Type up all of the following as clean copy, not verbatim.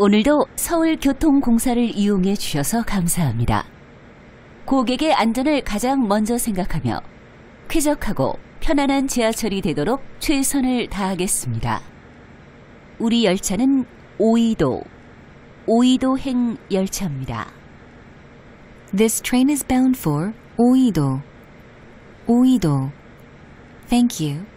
오늘도 서울교통공사를 이용해 주셔서 감사합니다. 고객의 안전을 가장 먼저 생각하며 쾌적하고 편안한 지하철이 되도록 최선을 다하겠습니다. 우리 열차는 오이도행 열차입니다. This train is bound for Oido. Oido. Thank you.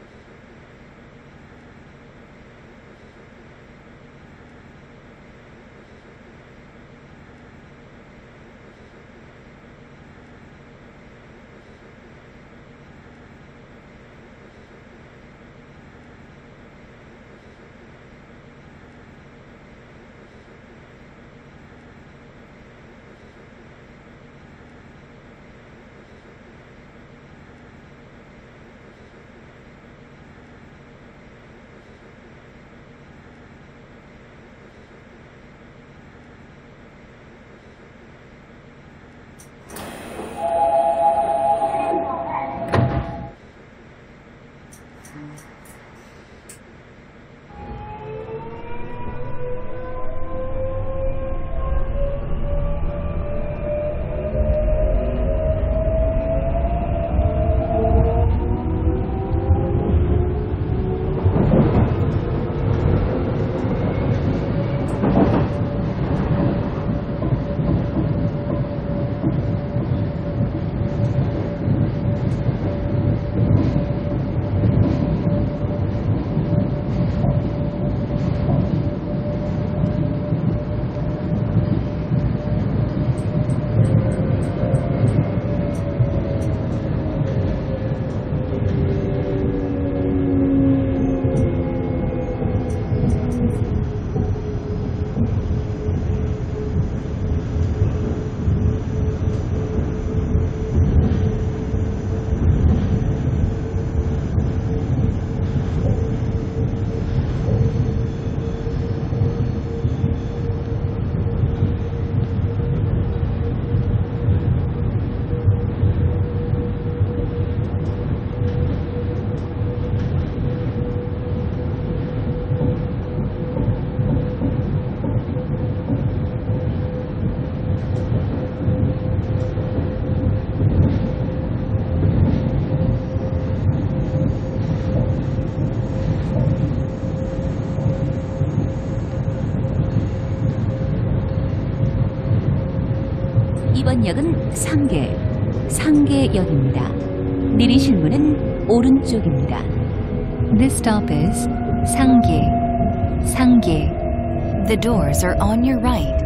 이번 역은 상계역입니다. 내리실 문은 오른쪽입니다. This stop is Sangye. Sangye. The doors are on your right.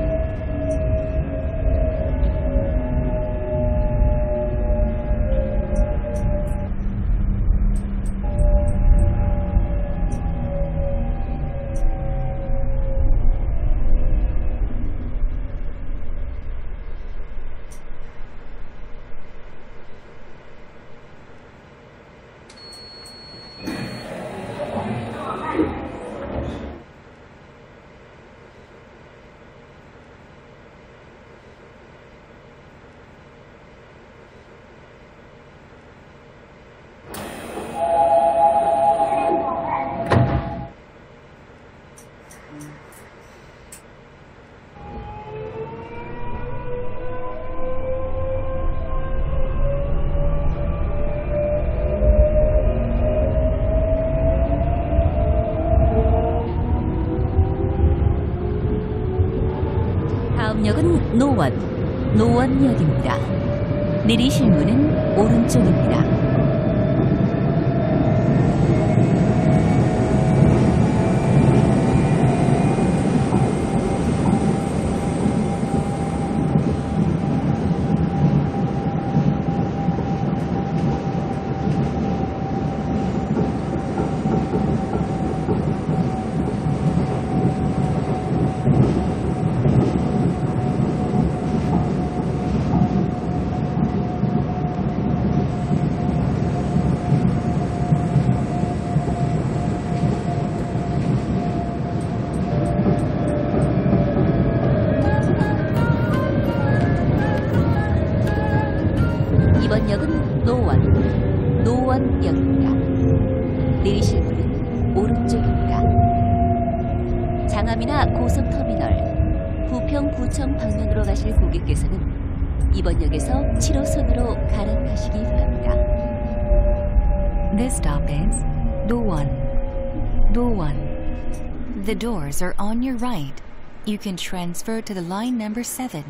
다음 역은 노원역입니다. 내리실 문은 오른쪽입니다. 이번 역은 노원역입니다. 내리실 문은 오른쪽입니다. 장암이나 고속터미널, 부평구청 방면으로 가실 고객께서는 이번 역에서 7호선으로 갈아타시기 바랍니다. This stop is Dowan. Dowan. The doors are on your right. You can transfer to the line number 7.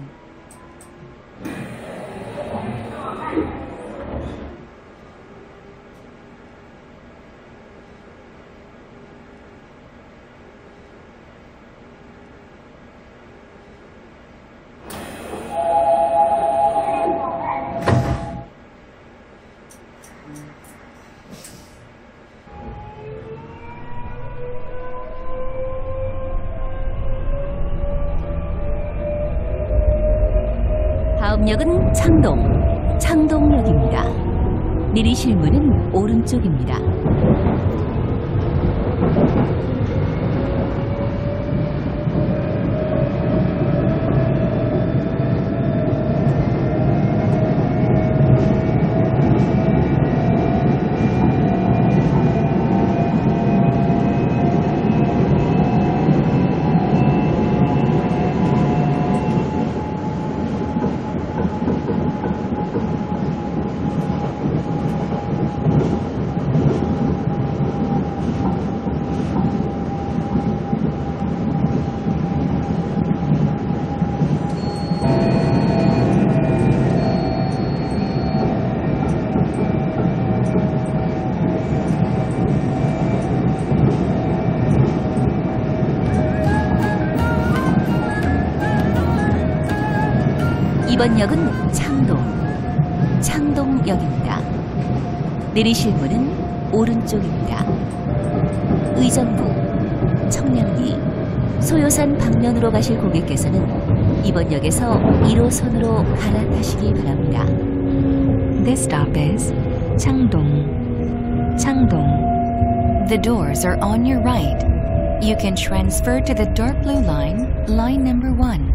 다음 역은 창동역입니다. 내리실 문은 오른쪽입니다. 이번 역은 창동역입니다. 내리실 문은 오른쪽입니다. 의정부, 청량리, 소요산 방면으로 가실 고객께서는 이번 역에서 1호선으로 갈아타시기 바랍니다. This stop is Changdong. The doors are on your right. You can transfer to the dark blue line, line number 1.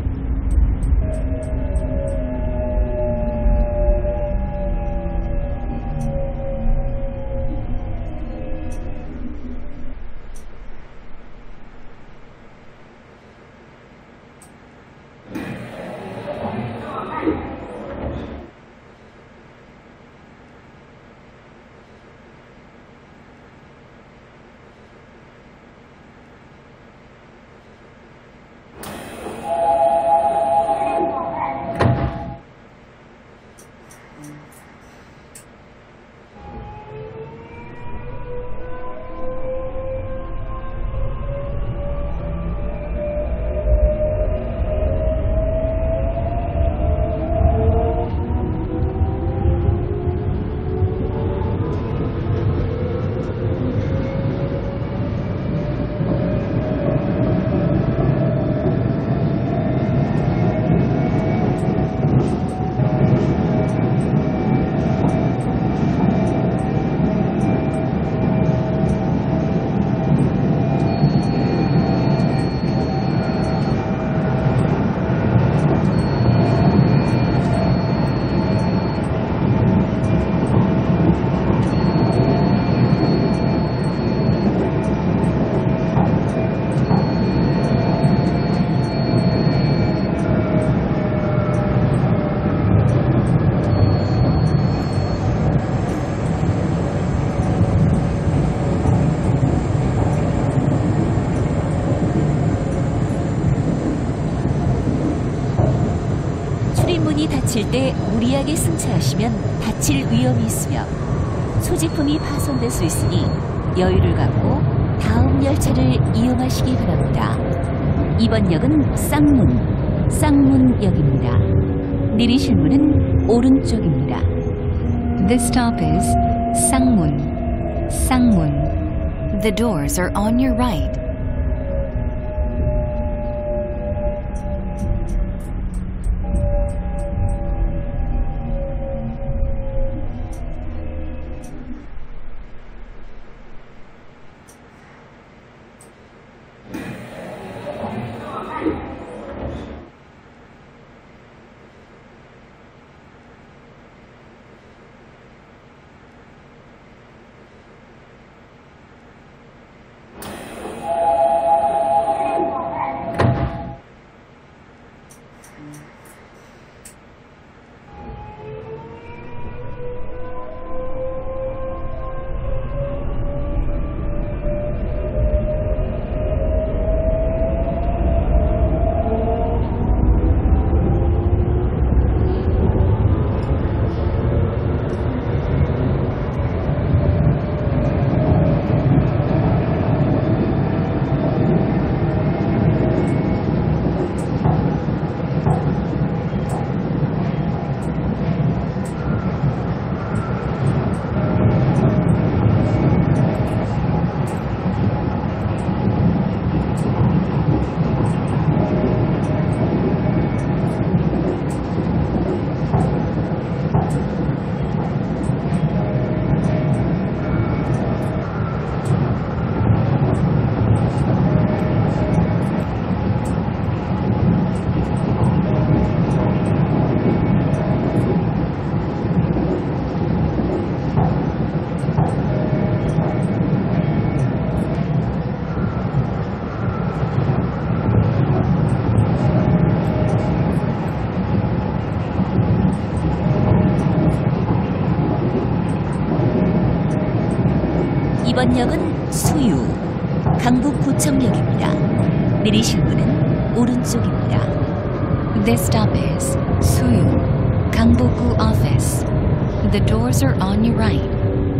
출입문이 닫힐 때 무리하게 승차하시면 다칠 위험이 있으며 소지품이 파손될 수 있으니 여유를 갖고 다음 열차를 이용하시기 바랍니다. 이번 역은 쌍문역입니다. 내리실 문은 오른쪽입니다. This stop is Sangmun. The doors are on your right. 이번 역은 수유, 강북구청역입니다. 내리실 문은 오른쪽입니다. This stop is Suyu, Gangboku Office. The doors are on your right.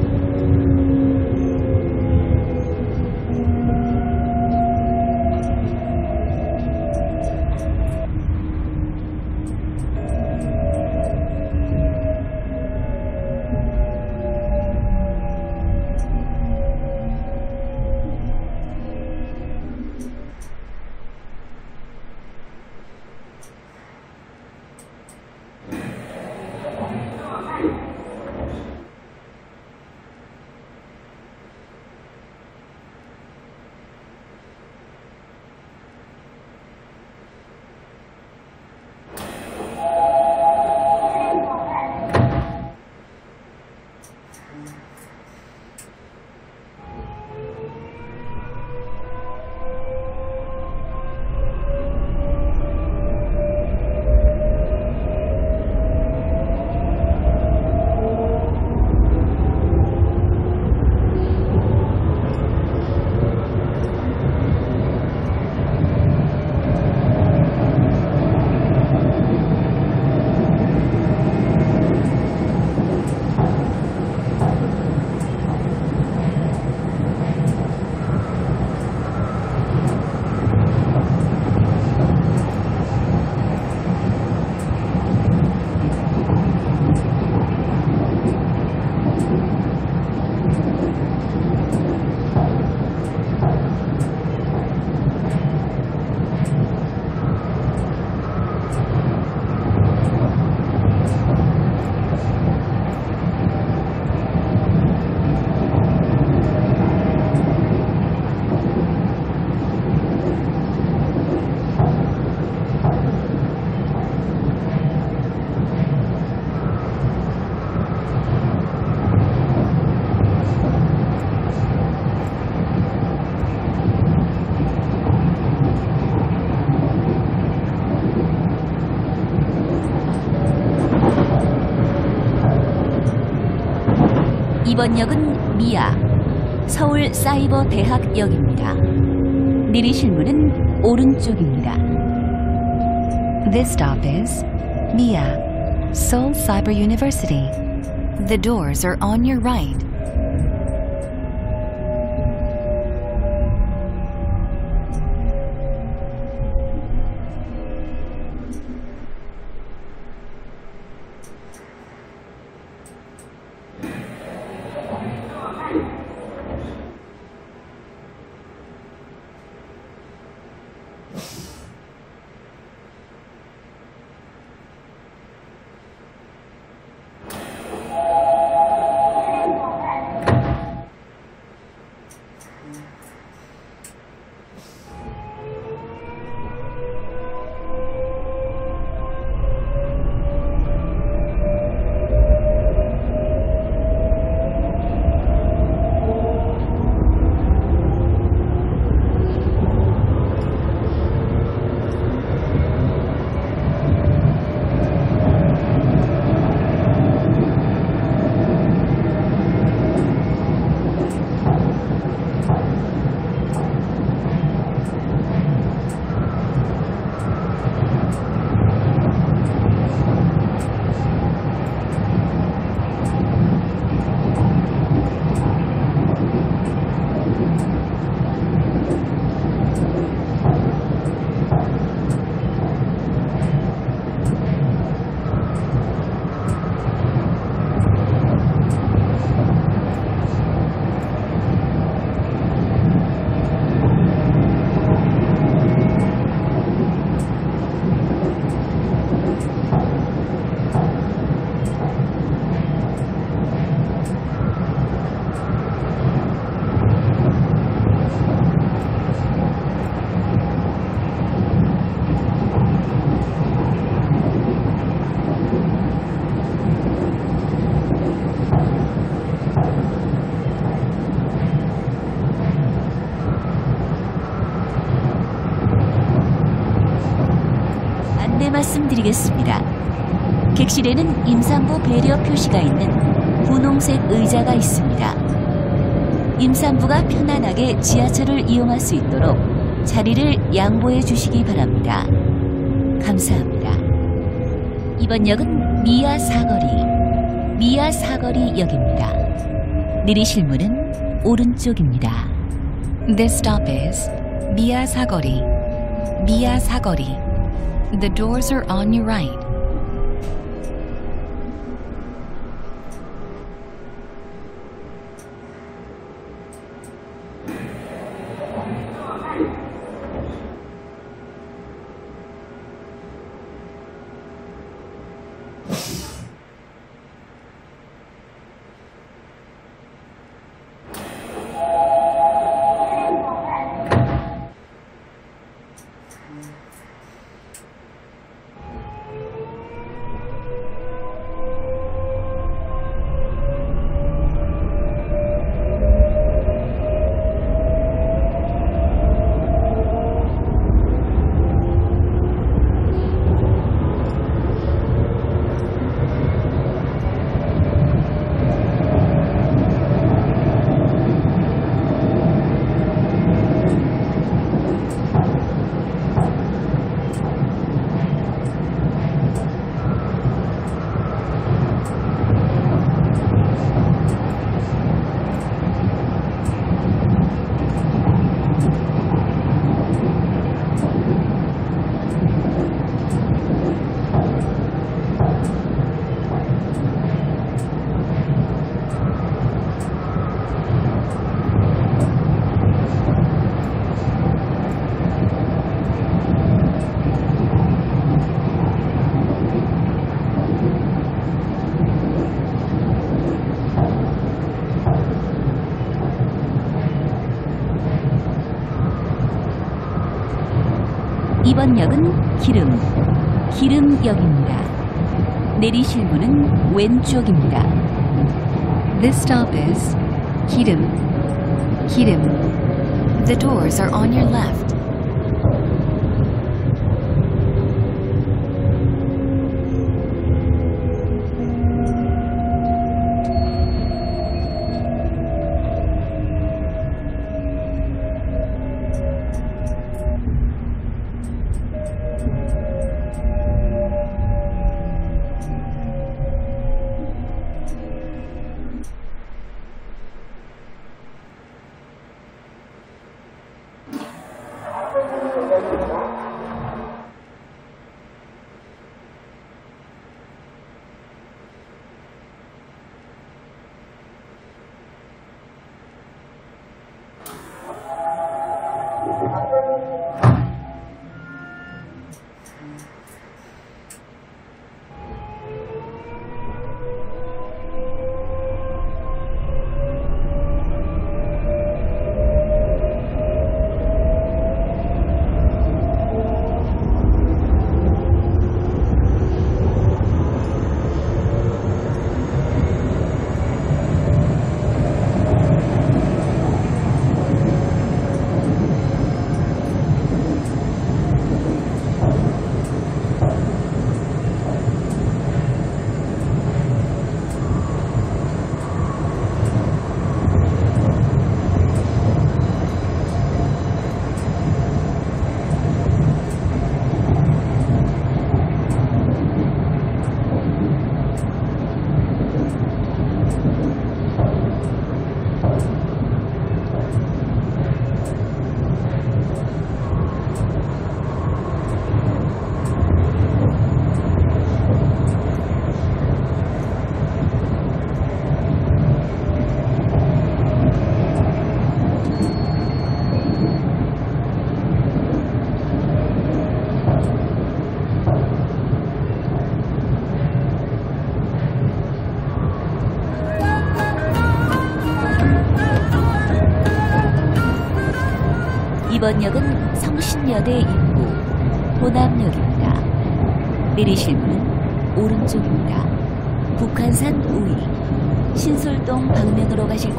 이번 역은 미아, 서울사이버대학역입니다. 내리실 문은 오른쪽입니다. This stop is Mia, Seoul Cyber University. The doors are on your right. 말씀드리겠습니다. 객실에는 임산부 배려 표시가 있는 분홍색 의자가 있습니다. 임산부가 편안하게 지하철을 이용할 수 있도록 자리를 양보해 주시기 바랍니다. 감사합니다. 이번 역은 미야 사거리 역입니다. 내리실 문은 오른쪽입니다. This stop is Mia Sagori. The doors are on your right. 이번 역은 기름역입니다. 내리실 문은 왼쪽입니다. This stop is Kirim. The doors are on your left. 이번 역은 성신여대 입구 호남역입니다. 내리실 문은 오른쪽입니다. 북한산 우이 신솔동 방면으로 가실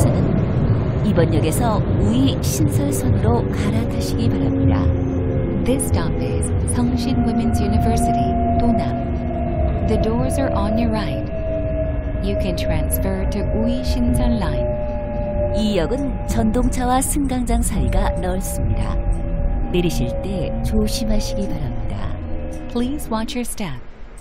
고객께서는 이번 역에서 우이 신설선으로 갈아타시기 바랍니다. This stop is Seongshin Women's University, Donam. The doors are on your right. You can transfer to Ui Shinsan Line. 이 역은 전동차와 승강장 사이가 넓습니다. 내리실 때 조심하시기 바랍니다. Please watch your step.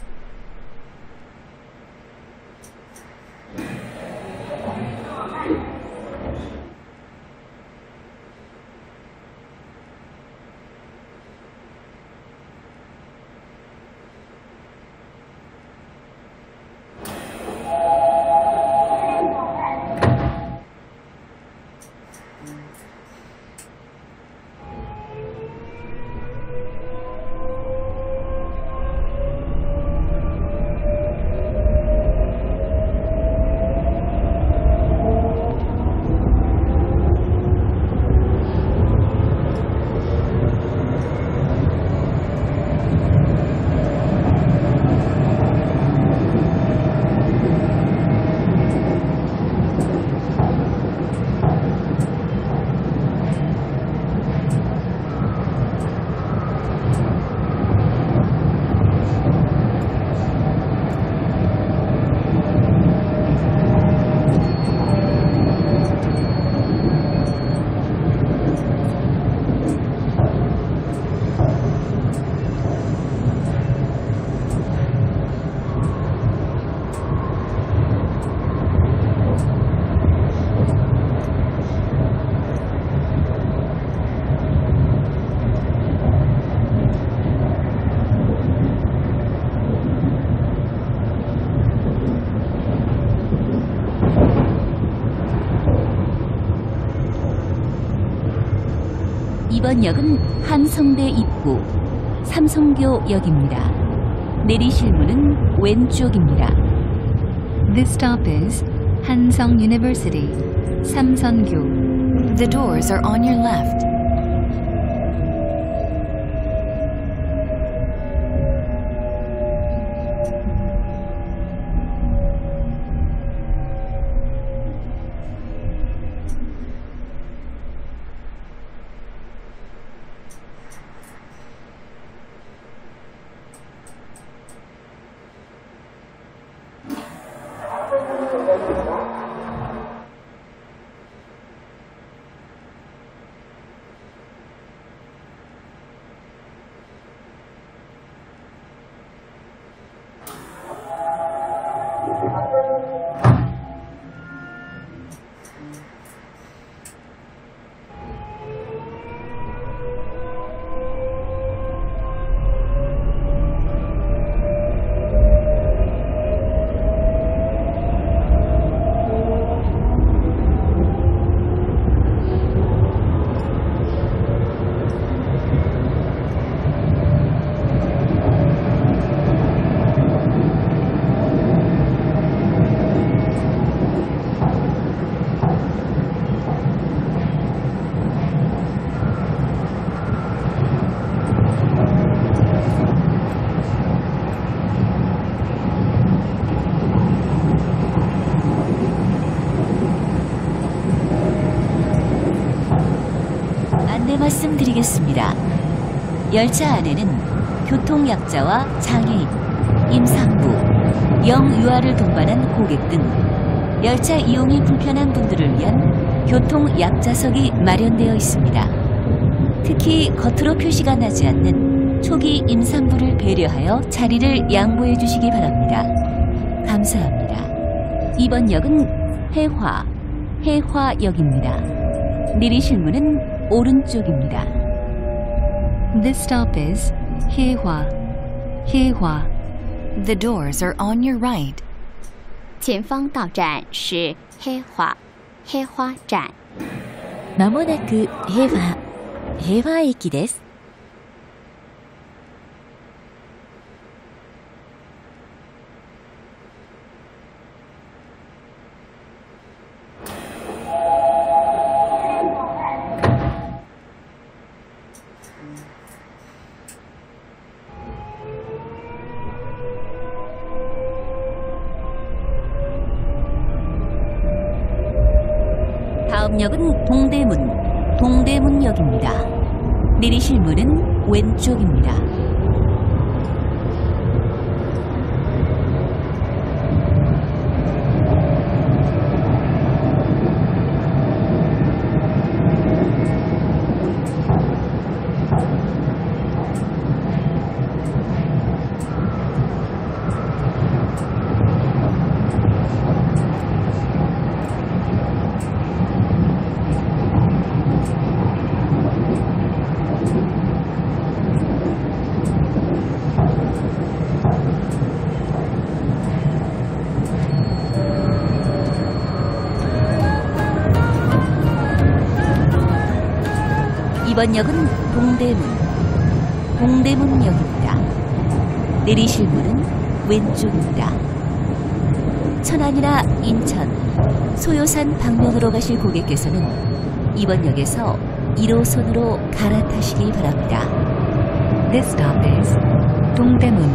이번 역은 한성대 입구 삼성교역입니다. 내리실 문은 왼쪽입니다. This stop is Hansong University, Samsungyo. The doors are on your left. 말씀드리겠습니다. 열차 안에는 교통약자와 장애인, 임산부, 영유아를 동반한 고객 등 열차 이용이 불편한 분들을 위한 교통약자석이 마련되어 있습니다. 특히 겉으로 표시가 나지 않는 초기 임산부를 배려하여 자리를 양보해 주시기 바랍니다. 감사합니다. 이번 역은 해화역입니다. 내리실 문은 오른쪽입니다. This stop is Hehua. The doors are on your right. 前方到站是黑花站。 まもなく平和駅です。다음 역은 동대문역입니다. 내리실 문은 왼쪽입니다. 이번 역은 동대문역입니다. 내리실 문은 왼쪽입니다. 천안이나 인천, 소요산 방면으로 가실 고객께서는 이번 역에서 1호선으로 갈아타시기 바랍니다. This stop is Dongdaemun.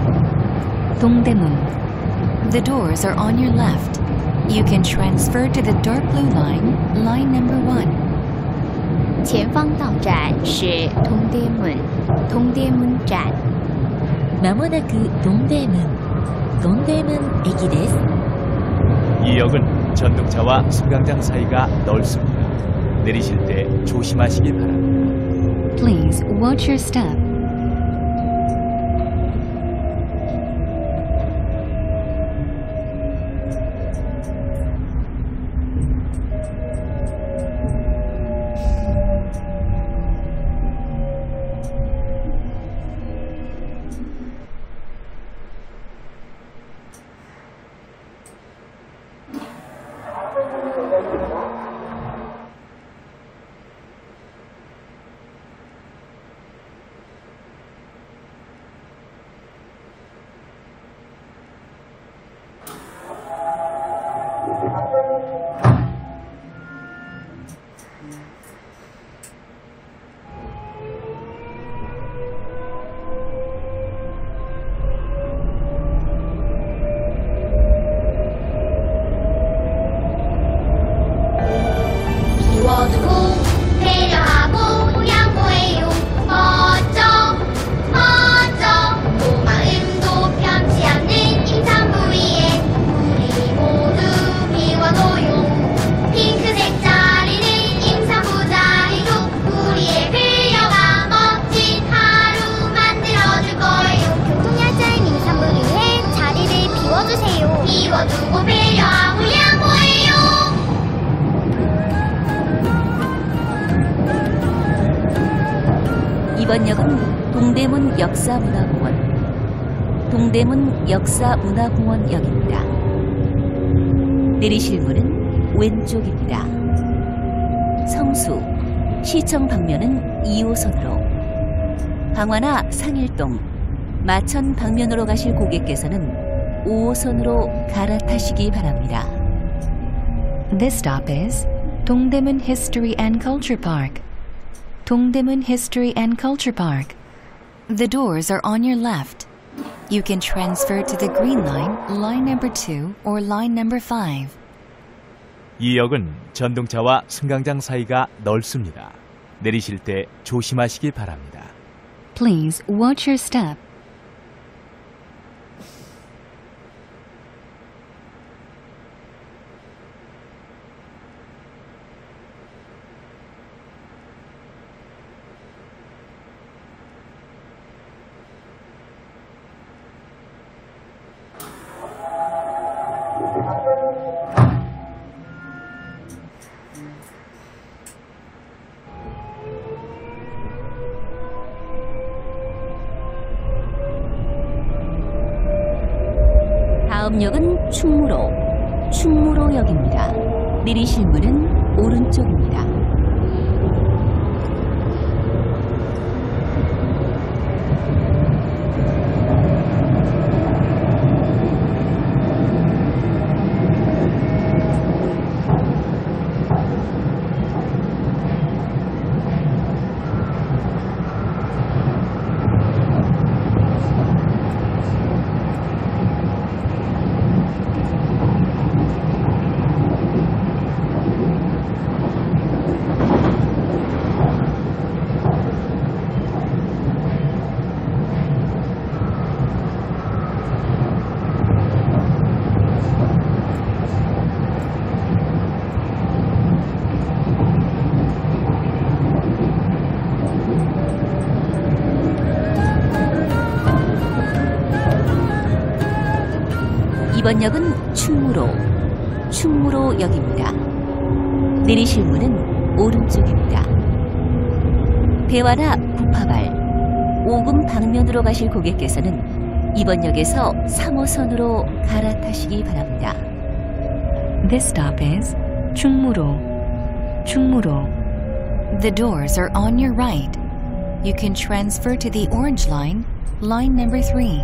The doors are on your left. You can transfer to the dark blue line, line number 1. 前方到站是东大门，东大门站。 마모나쿠 동대문駅です. 이 역은 전동차와 승강장 사이가 넓습니다. 내리실 때 조심하시기 바랍니다. Please watch your step. 이번 역은 동대문 역사문화공원역입니다. 내리실 문은 왼쪽입니다. 성수, 시청 방면은 2호선으로, 방화나 상일동, 마천 방면으로 가실 고객께서는 5호선으로 갈아타시기 바랍니다. This stop is Dongdaemun History and Culture Park. Dongdaemun History and Culture Park. The doors are on your left. You can transfer to the green line, line number 2 or line number 5. 이 역은 전동차와 승강장 사이가 넓습니다. 내리실 때 조심하시기 바랍니다. Please watch your step. 다음 역은 충무로역입니다. 내리실 문은 오른쪽입니다. 이번 역은 충무로역입니다. 내리실 문은 오른쪽입니다. 대화나 부파발, 오금 방면으로 가실 고객께서는 이번 역에서 3호선으로 갈아타시기 바랍니다. This stop is Chungmuro. The doors are on your right. You can transfer to the orange line, line number 3.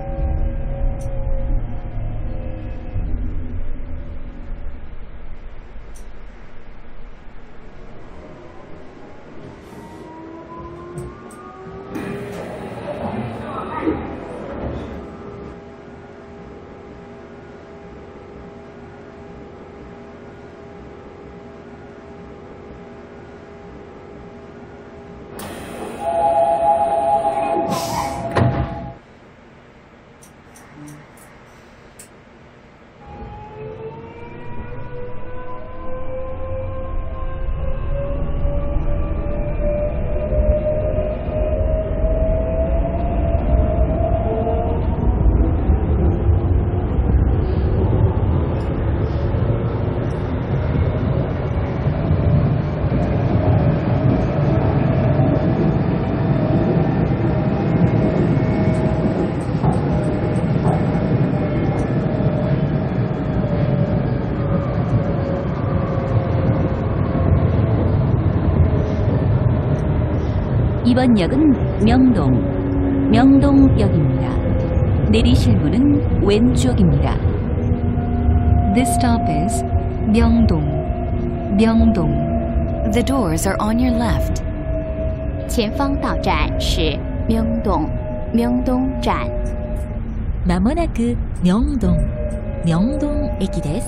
이번 역은 명동역입니다. 내리실 문은 왼쪽입니다. This stop is Myeongdong. The doors are on your left. 前方到站是明洞站。 まもなく明洞駅です。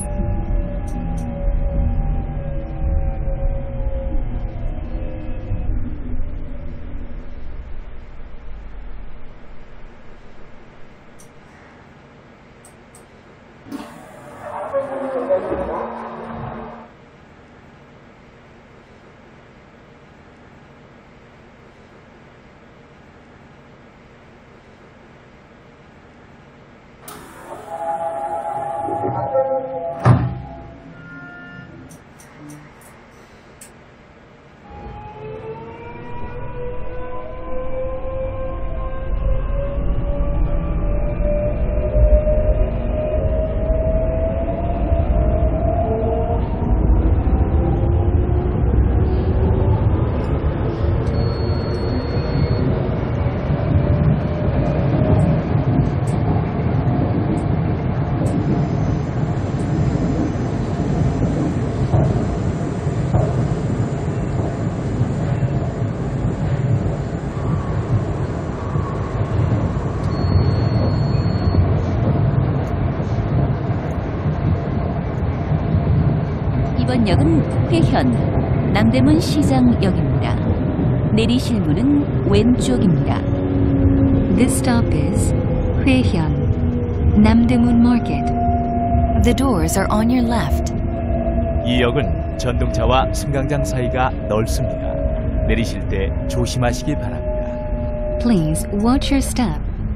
이번 역은 회현 남대문 시장역입니다. 내리실 문은 왼쪽입니다. This stop is Hwaehyun, Namdaemun Market. The doors are on your left. 이 역은 전동차와 승강장 사이가 넓습니다. 내리실 때 조심하시기 바랍니다. Please watch your step.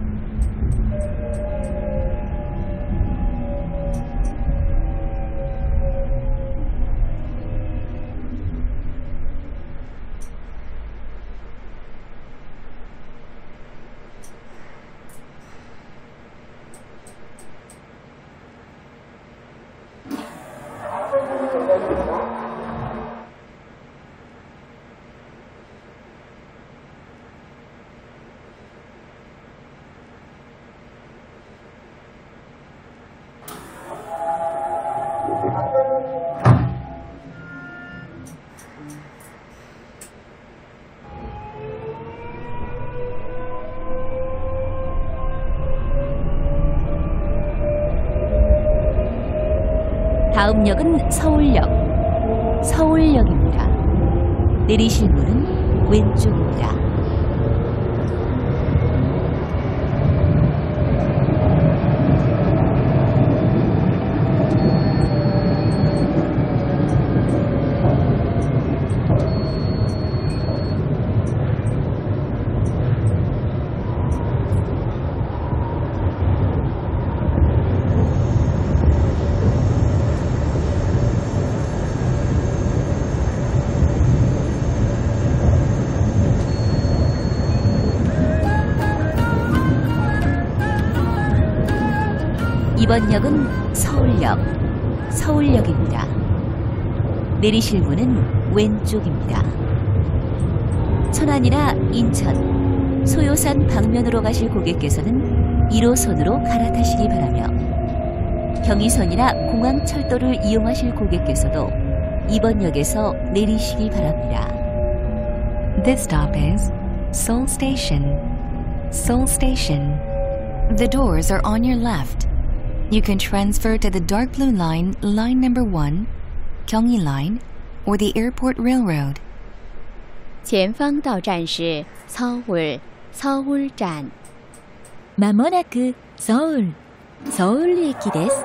다음 역은 서울역입니다. 내리실 문은 왼쪽입니다. 이번 역은 서울역입니다. 내리실 문은 왼쪽입니다. 천안이나 인천, 소요산 방면으로 가실 고객께서는 1호선으로 갈아타시기 바라며 경의선이나 공항철도를 이용하실 고객께서도 이번 역에서 내리시기 바랍니다. This stop is Seoul Station. Seoul Station. The doors are on your left. You can transfer to the dark blue line, line number 1, Gyeonggi Line, or the Airport Railroad. 前方到站是 서울, 서울站. まもなく서울, 서울駅です.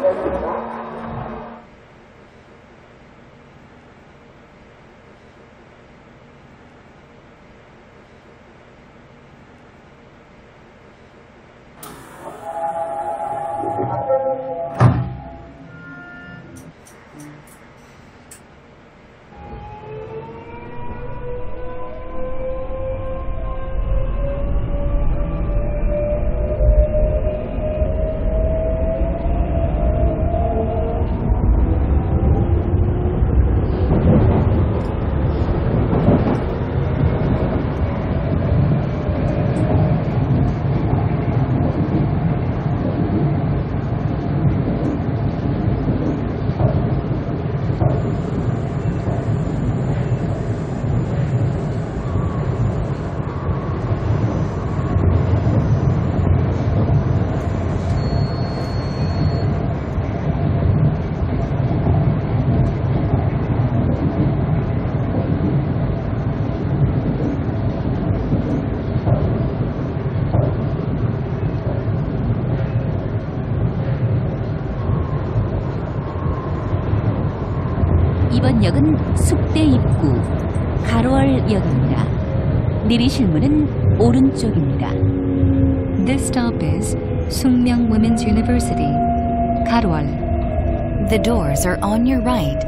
이번 역은 숙대 입구 가로월역입니다. 내리실 문은 오른쪽입니다. This stop is Sungmyung Women's University, Garwal. The doors are on your right.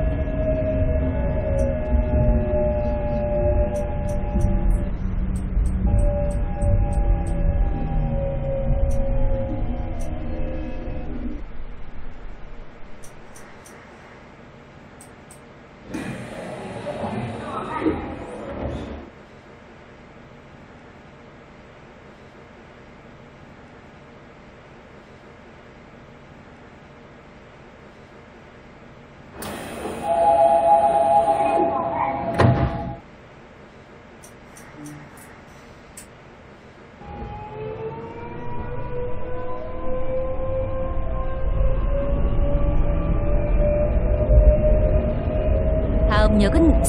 다음 역은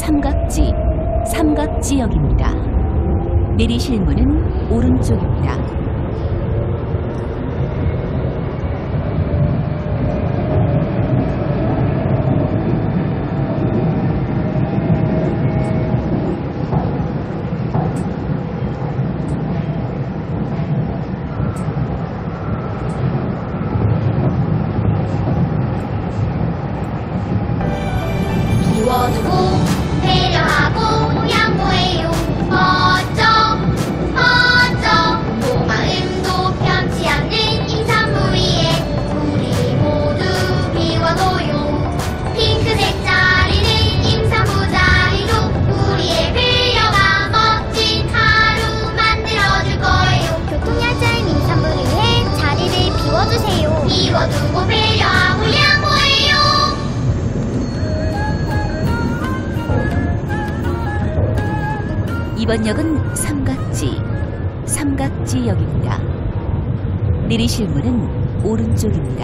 삼각지역입니다. 내리실 문은 오른쪽입니다. 비워주고 배려하고 양보해요. 멋져 멋져 또 마음도 편치 않는 임산부 위에 우리 모두 비워둬요. 핑크색 자리는 임산부 자리로 우리의 배려가 멋진 하루 만들어줄 거예요. 교통약자인 임산부를 위해 자리를 비워주세요. 비워두고 배려하고 양보해요. 이번 역은 삼각지역입니다. 내리실 문은 오른쪽입니다.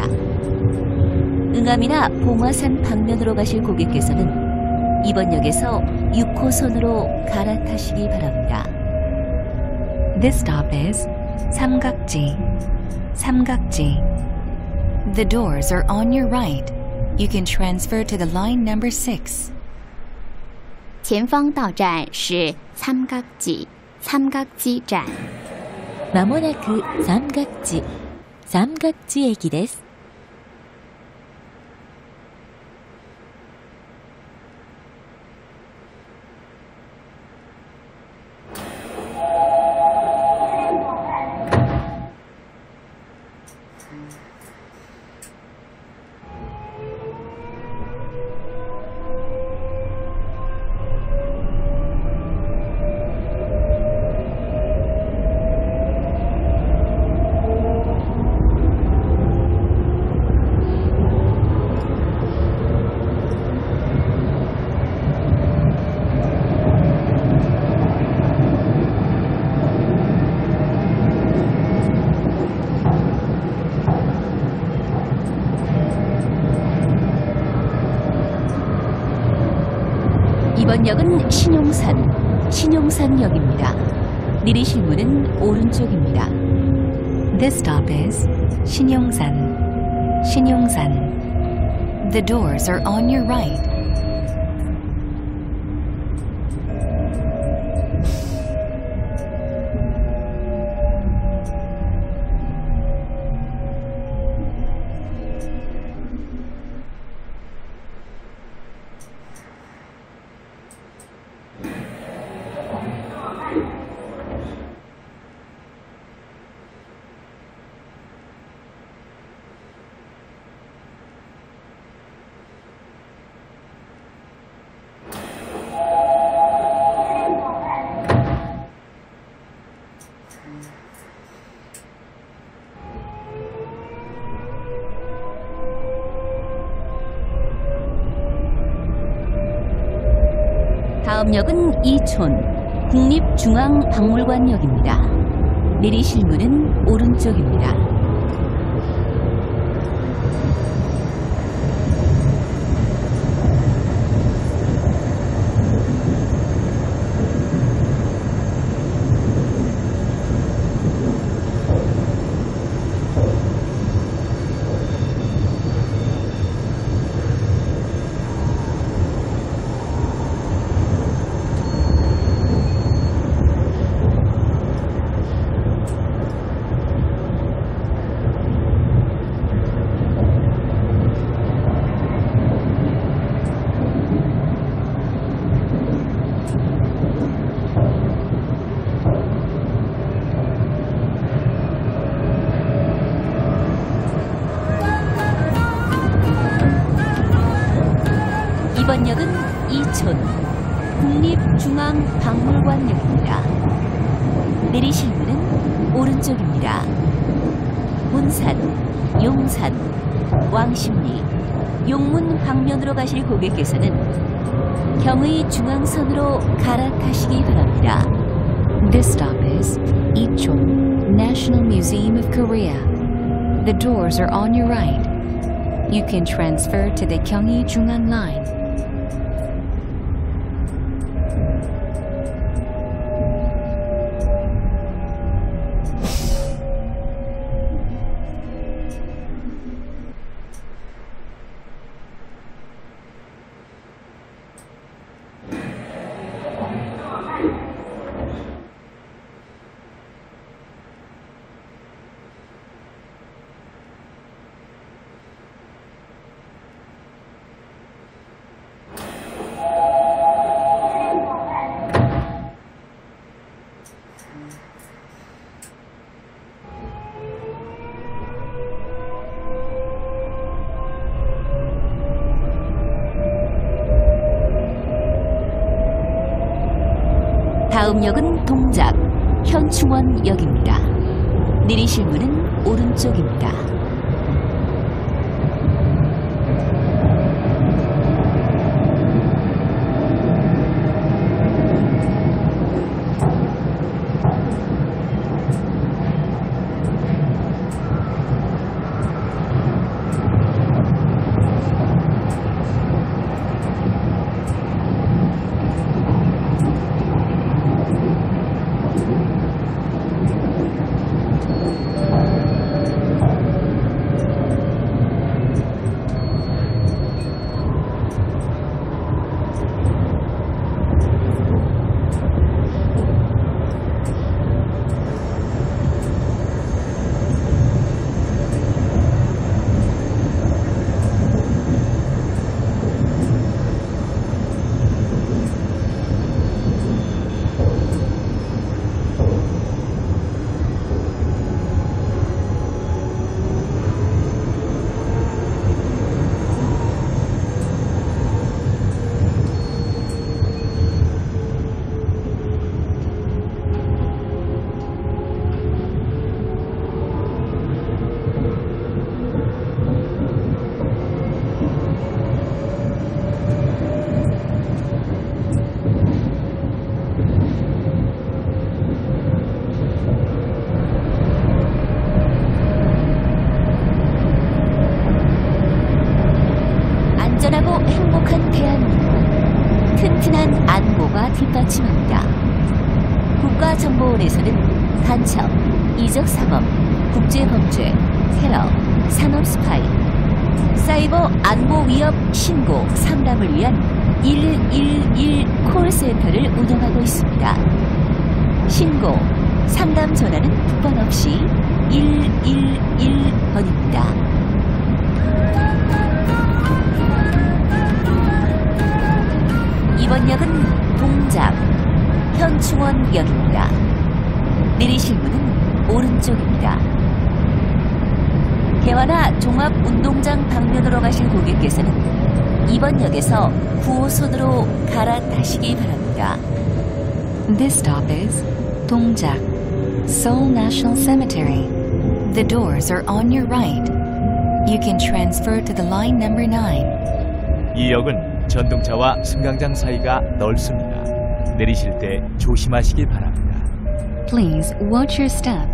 응암이나 봉화산 방면으로 가실 고객께서는 이번 역에서 6호선으로 갈아타시기 바랍니다. This stop is Samgakji. Samgakji. The doors are on your right. You can transfer to the line number 6. 前方到站是 삼각지, 삼각지站. まもなく삼각지駅です. 이번 역은 신용산역입니다. 내리실 문은 오른쪽입니다. This stop is 신용산. The doors are on your right. 다음 역은 이촌 국립중앙박물관역입니다. 내리실 문은 오른쪽입니다. 이번 역은 이촌 국립중앙박물관역입니다. 내리실 문은 오른쪽입니다. 본산, 용산, 왕십리, 용문 방면으로 가실 고객께서는 경의 중앙선으로 갈아타시기 바랍니다. This stop is Icheon National Museum of Korea. The doors are on your right. You can transfer to the Gyeonggi Jungan Line. 다음 역은 동작 현충원역입니다. 내리실 문은 오른쪽입니다. 튼튼한 안보가 뒷받침합니다. 국가정보원에서는 간첩, 이적사범, 국제범죄, 테러, 산업 스파이, 사이버 안보 위협 신고 상담을 위한 111 콜센터를 운영하고 있습니다. 신고, 상담 전화는 국번 없이 111번입니다. 이번 역은 동작, 현충원역입니다. 내리실 문은 오른쪽입니다. 개화나 종합운동장 방면으로 가실 고객께서는 이번 역에서 9호선으로 갈아타시기 바랍니다. This stop is 동작, Seoul National Cemetery. The doors are on your right. You can transfer to the line number 9. 이 역은 전동차와 승강장 사이가 넓습니다. 내리실 때 조심하시기 바랍니다. Please watch your step.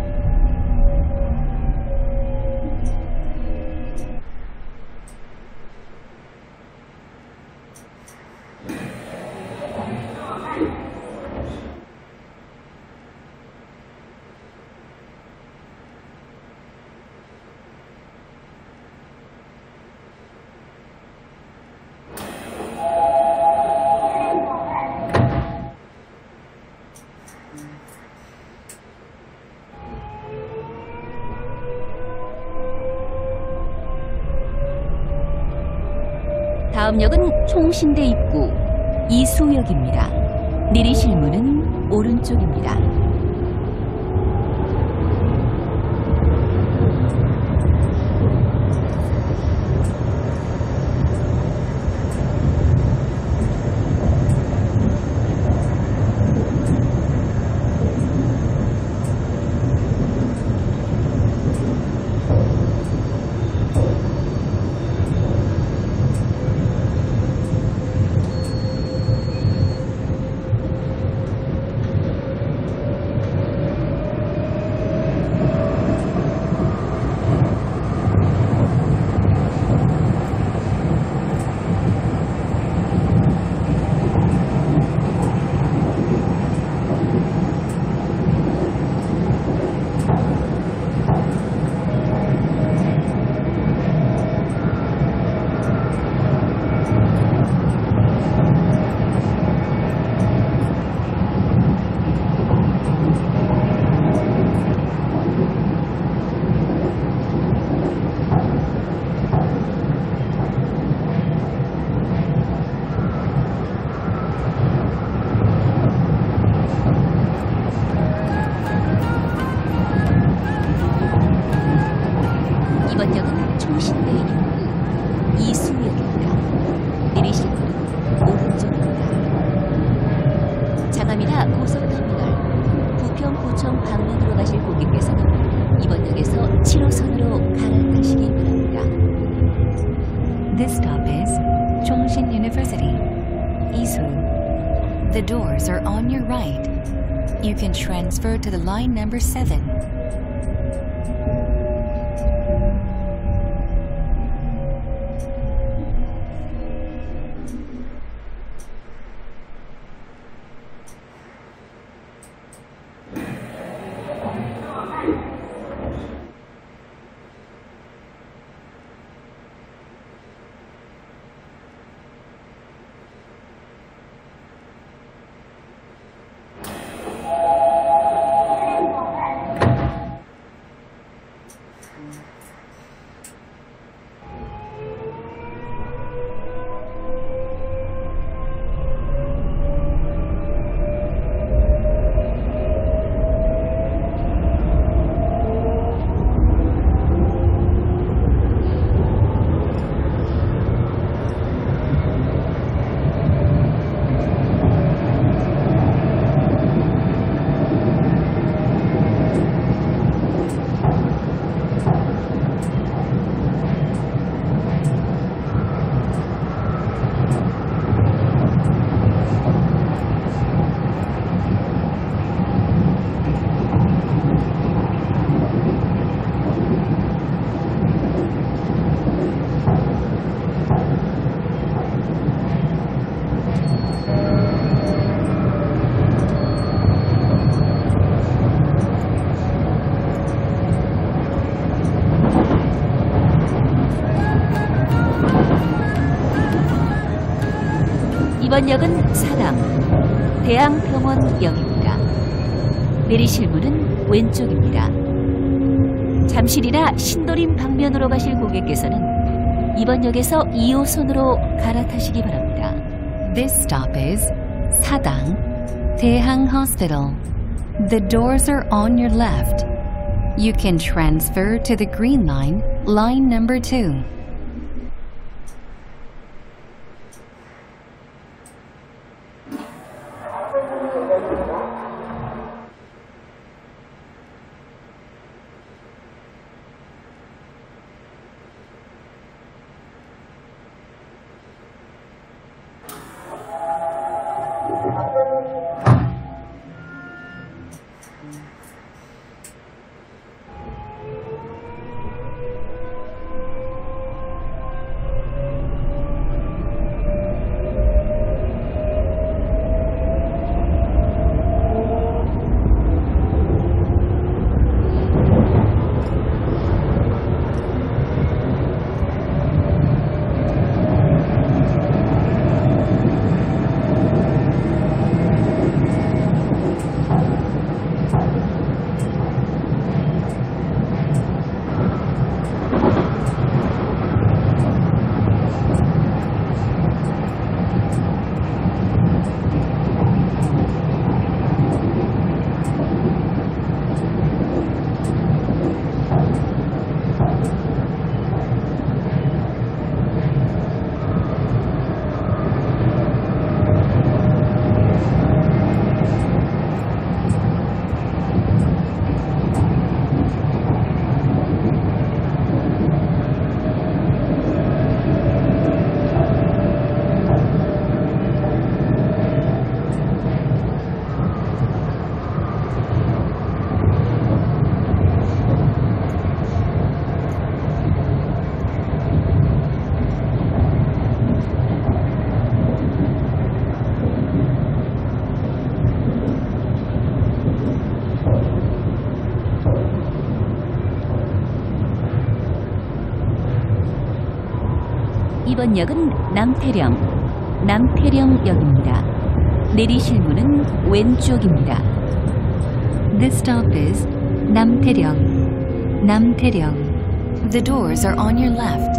다음 역은 총신대 입구 이수역입니다. 내리실 문은 오른쪽입니다. 이번 역은 총신대 입구 이수역입니다. 내리실 문은 오른쪽입니다. 장암이나 고속터미널, 부평구청 방면으로 가실 고객께서는 이번 역에서 7호선으로 갈아타시기 바랍니다. This stop is Chongshin University, Isu. The doors are on your right. You can transfer to the line number 7. 이번 역은 사당 대양병원역입니다. 내리실 문은 왼쪽입니다. 잠실이나 신도림 방면으로 가실 고객께서는 이번 역에서 2호선으로 갈아타시기 바랍니다. This stop is Sadang Daehang Hospital. The doors are on your left. You can transfer to the Green Line, line number 2. 이번 역은 남태령역입니다. 내리실 문은 왼쪽입니다. This stop is Namtaeryong. The doors are on your left.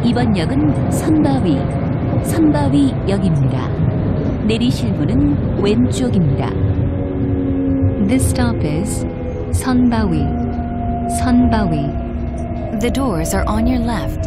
이번 역은 선바위역입니다. 내리실 문은 왼쪽입니다. This stop is Sunbawi. The doors are on your left.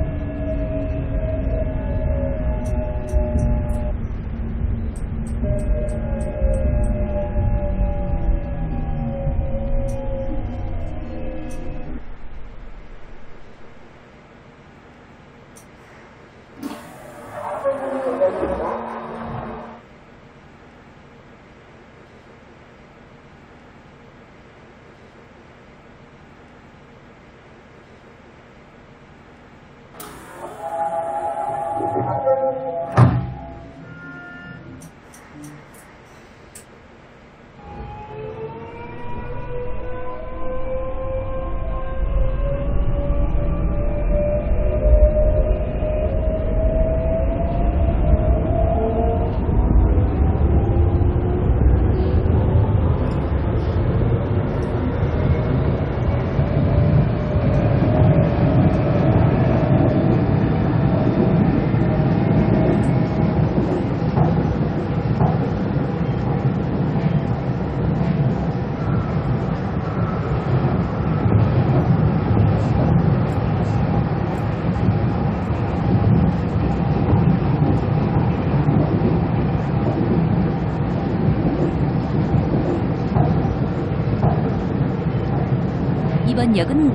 이번 역은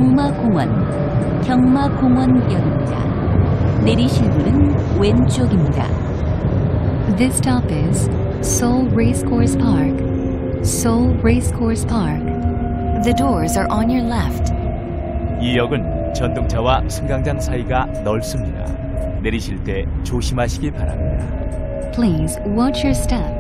경마공원역입니다. 내리실 문은 왼쪽입니다. This stop is Seoul Racecourse Park. The doors are on your left. 이 역은 전동차와 승강장 사이가 넓습니다. 내리실 때 조심하시기 바랍니다. Please watch your step.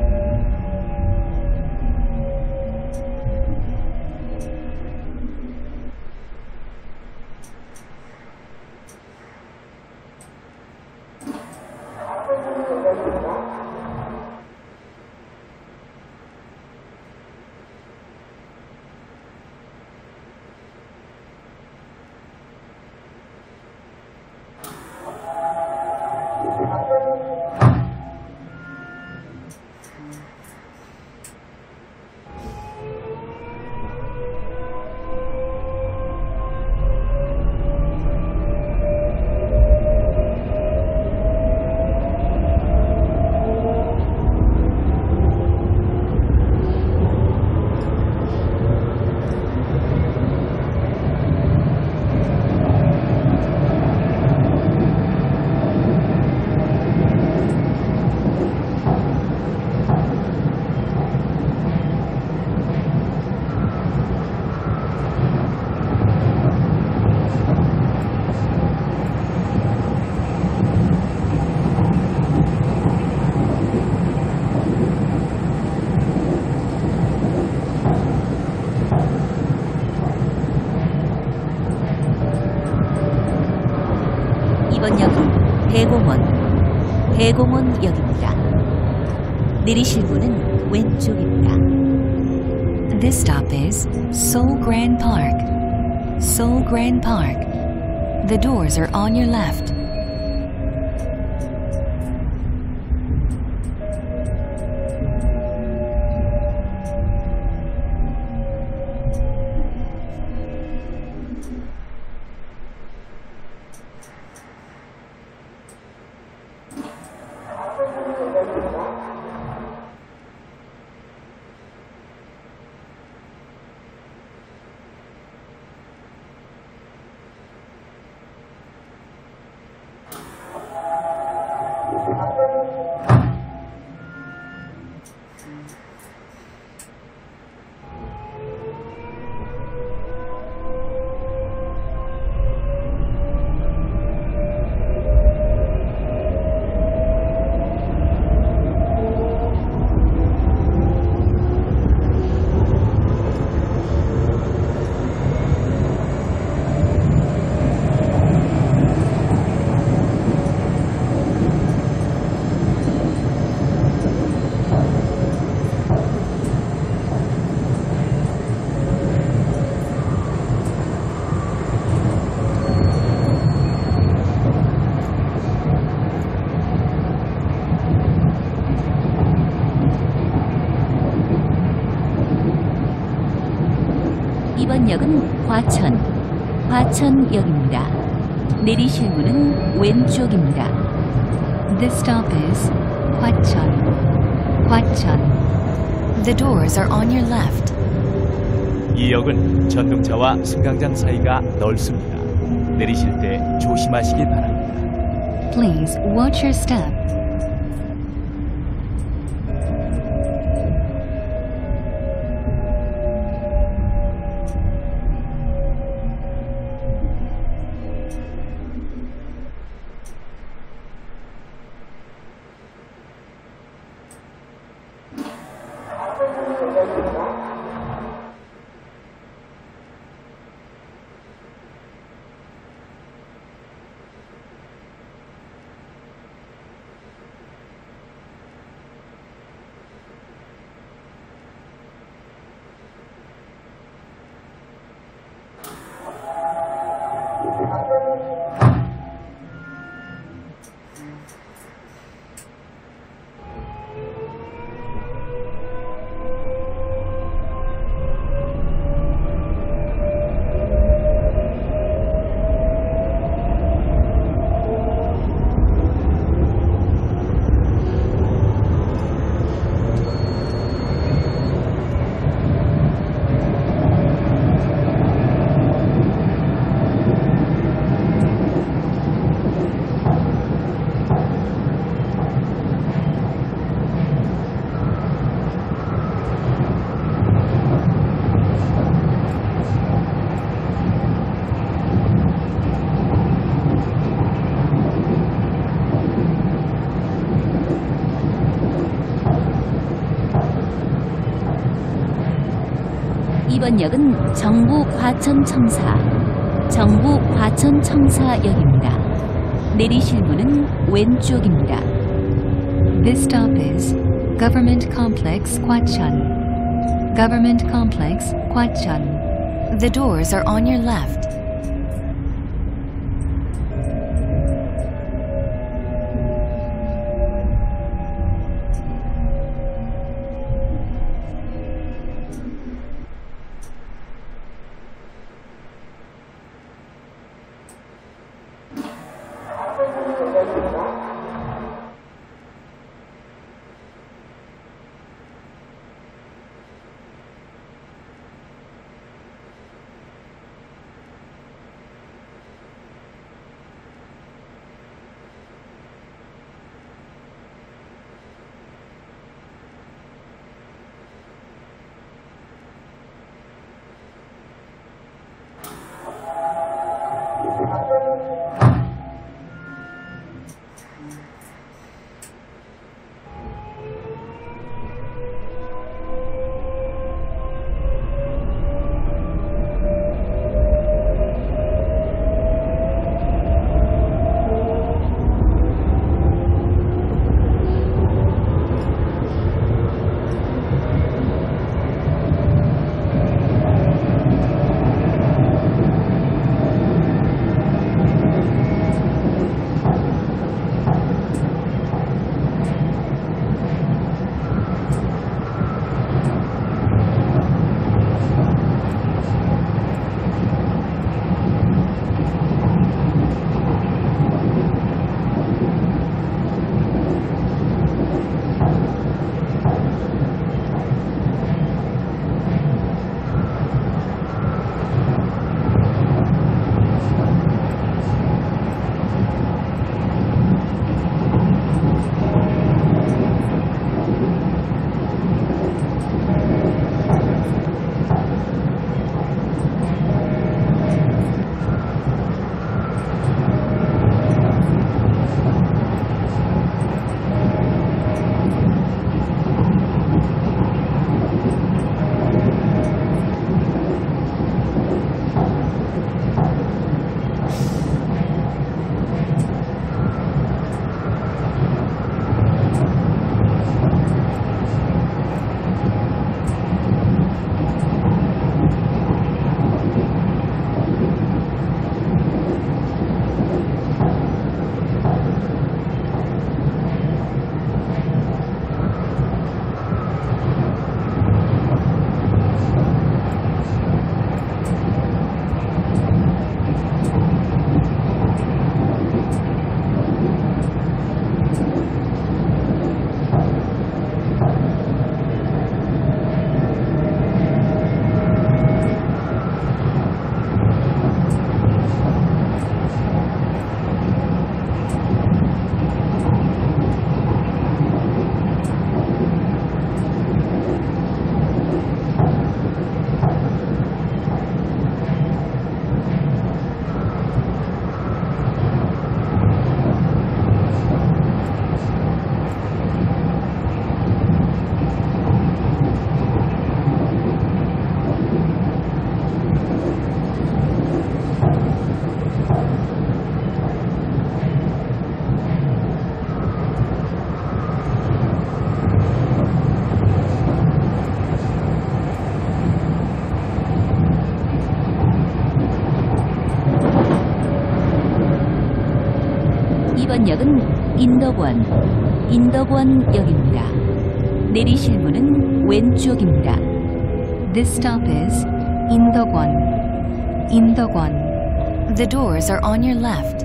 이번 역은 대공원역입니다. 내리실 문은 왼쪽입니다. This stop is Seoul Grand Park. The doors are on your left. 이번 역은 과천역입니다. 내리실 문은 왼쪽입니다. This stop is Hwacheon. The doors are on your left. 이 역은 전등차와 승강장 사이가 넓습니다. 내리실 때 조심하시기 바랍니다. Please watch your step. 이번 역은 정부 과천청사역입니다. 내리실 문은 왼쪽입니다. This stop is Government Complex Hwacheon. The doors are on your left. 이번 역은 인덕원역입니다. 내리실 문은 왼쪽입니다. This stop is Indogwon. Indogwon. The doors are on your left.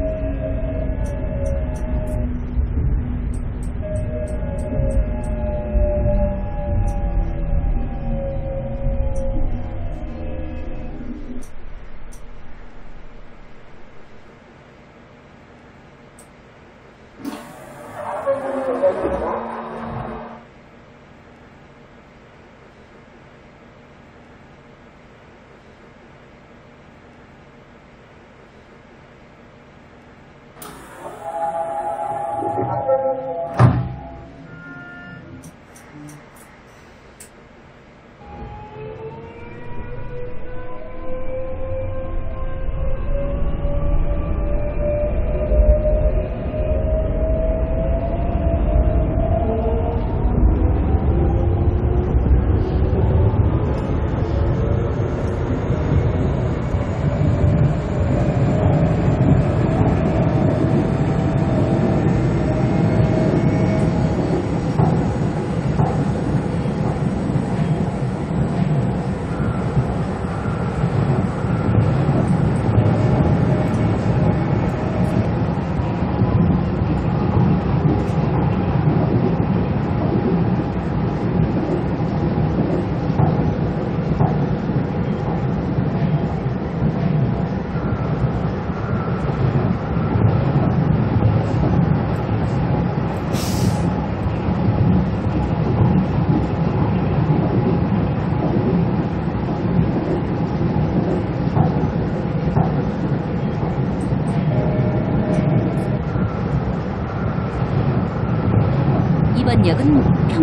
이번 역은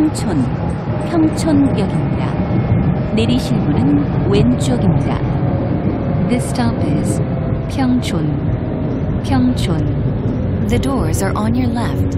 평촌역입니다. 내리실 문은 왼쪽입니다. This stop is Pyeongchon. Pyeongchon. The doors are on your left.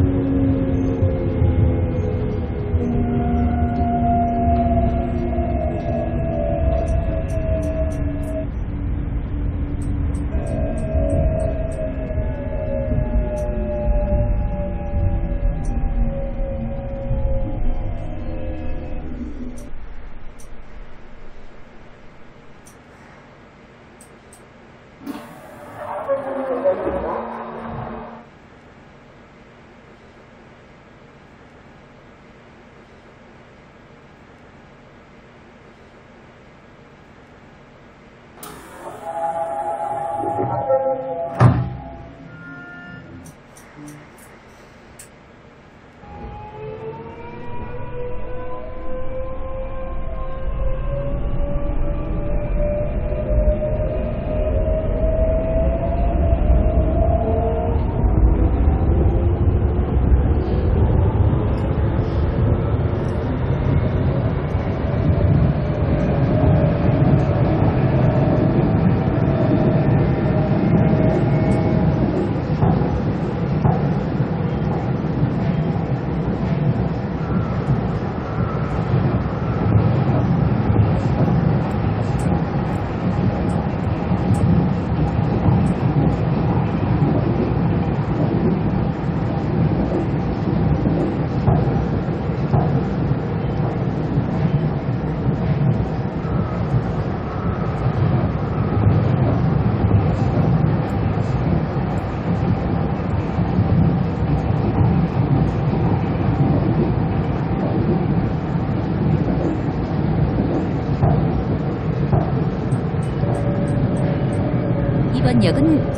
이번 역은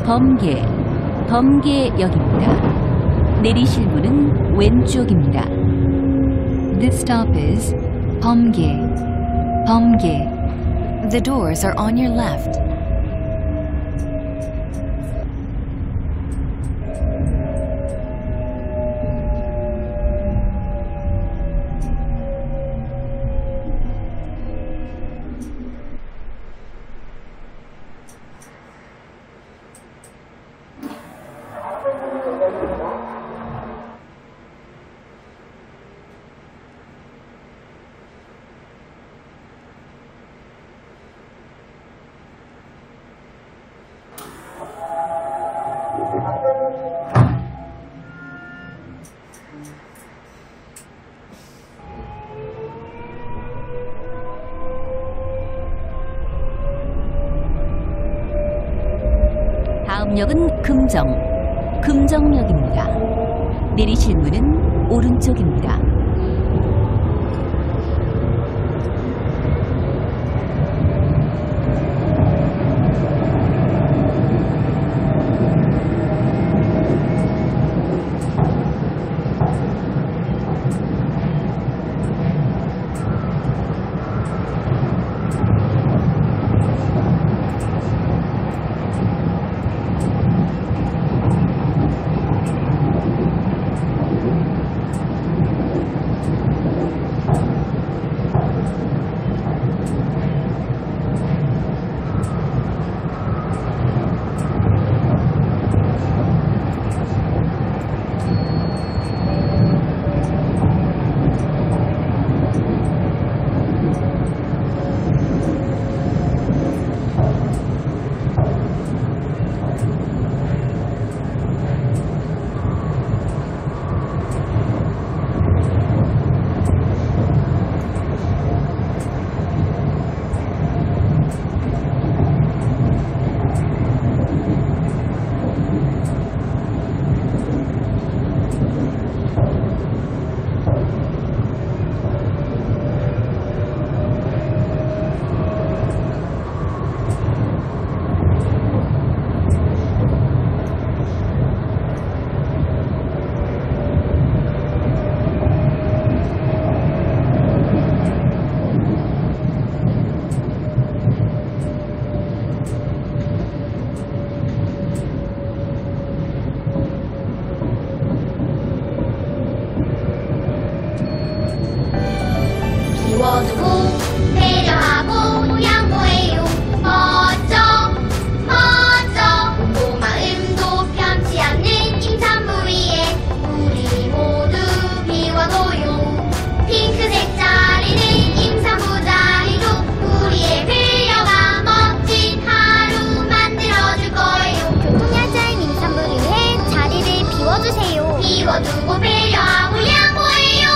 범계역입니다. 내리실 문은 왼쪽입니다. This stop is Pomge. Pomge. The doors are on your left. 이번 역은 금정역입니다. 내리실 문은 오른쪽입니다. 비워두고 배려하고 양보해요. 멋져 멋져 고마움도 편치 않는 임산부 위에 우리 모두 비워둬요. 핑크색 자리는 임산부 자리로 우리의 배려가 멋진 하루 만들어줄 거예요. 교통약자인 임산부를 위해 자리를 비워주세요. 비워두고 배려하고 양보해요.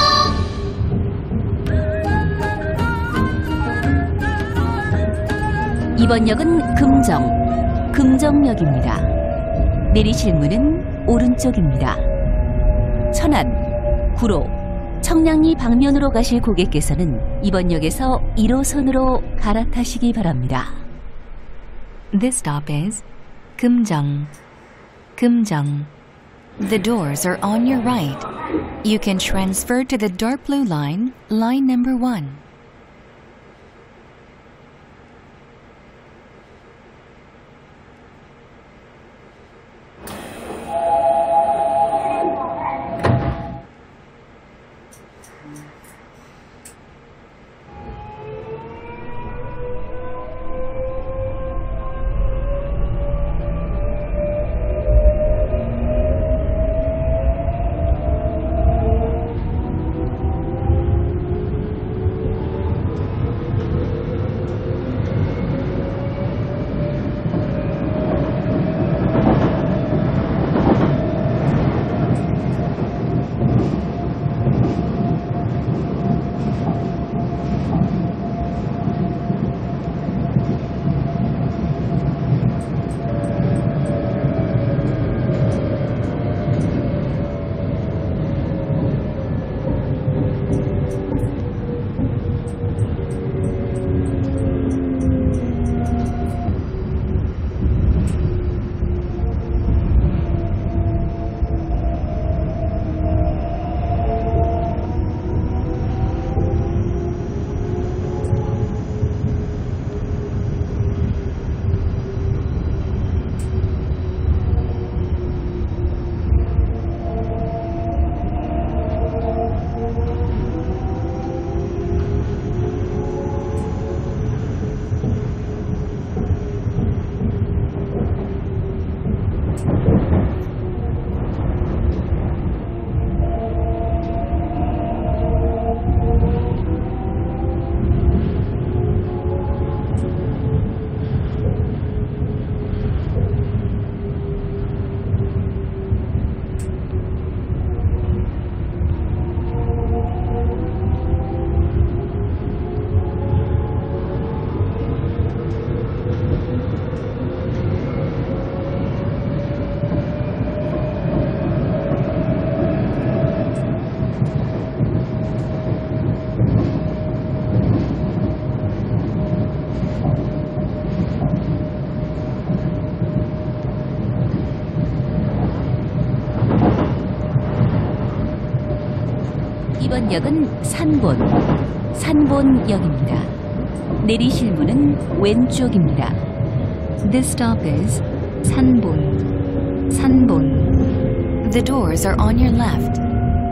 이번 역은 금정역입니다. 내리실 문은 오른쪽입니다. 천안, 구로, 청량리 방면으로 가실 고객께서는 이번 역에서 1호선으로 갈아타시기 바랍니다. This stop is Kumjang. Kumjang. The doors are on your right. You can transfer to the dark blue line, line number 1. 이번 역은 산본역입니다. 내리실 문은 왼쪽입니다. This stop is Sanbon. Sanbon. The doors are on your left.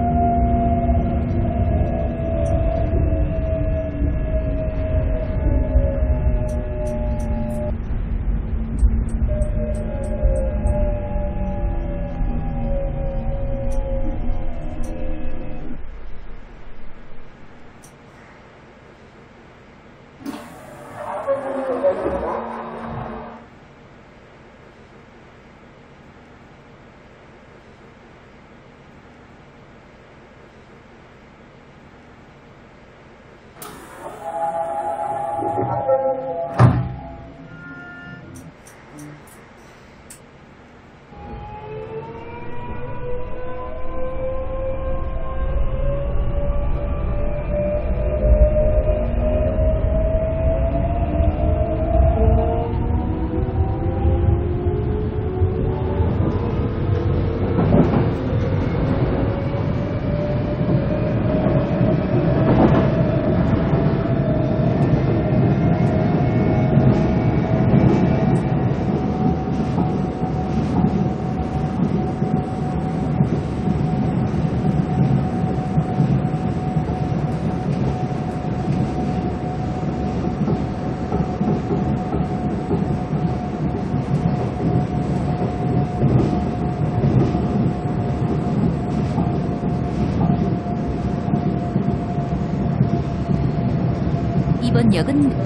이번 역은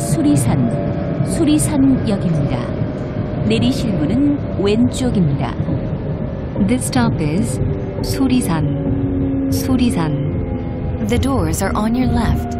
수리산역입니다. 내리실 문은 왼쪽입니다. This stop is Surisan. Surisan. The doors are on your left.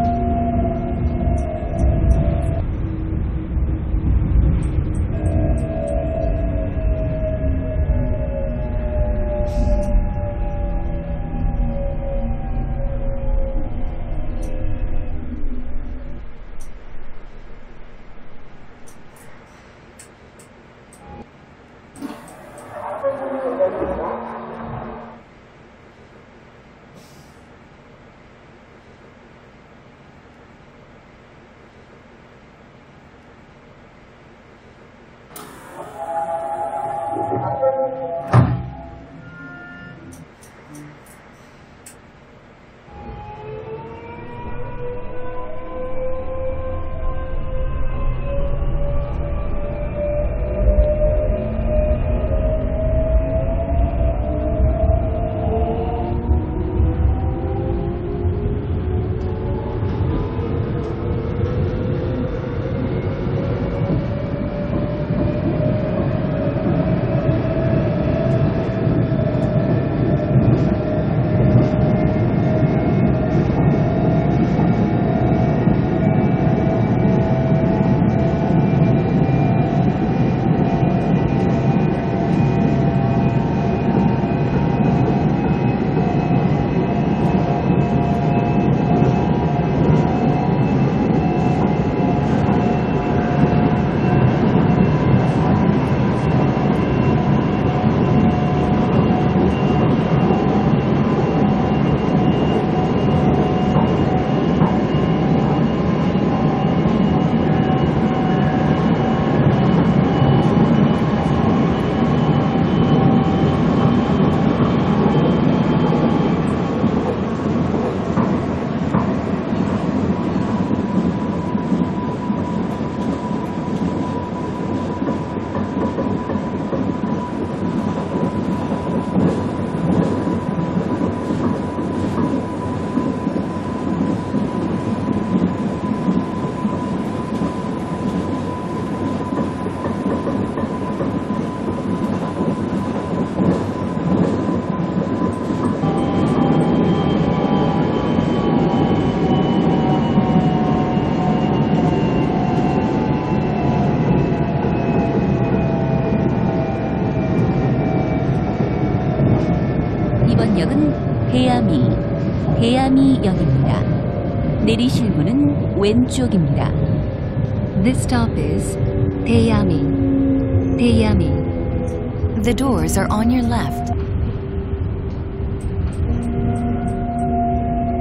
대야미역입니다. 내리실 문은 왼쪽입니다. This stop is Taeyami. Taeyami. The doors are on your left.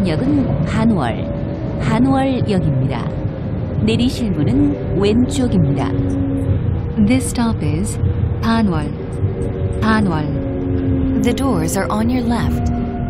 이번 역은 한월역입니다. 내리실 문은 왼쪽입니다. This stop is Panwal. Panwal. The doors are on your left.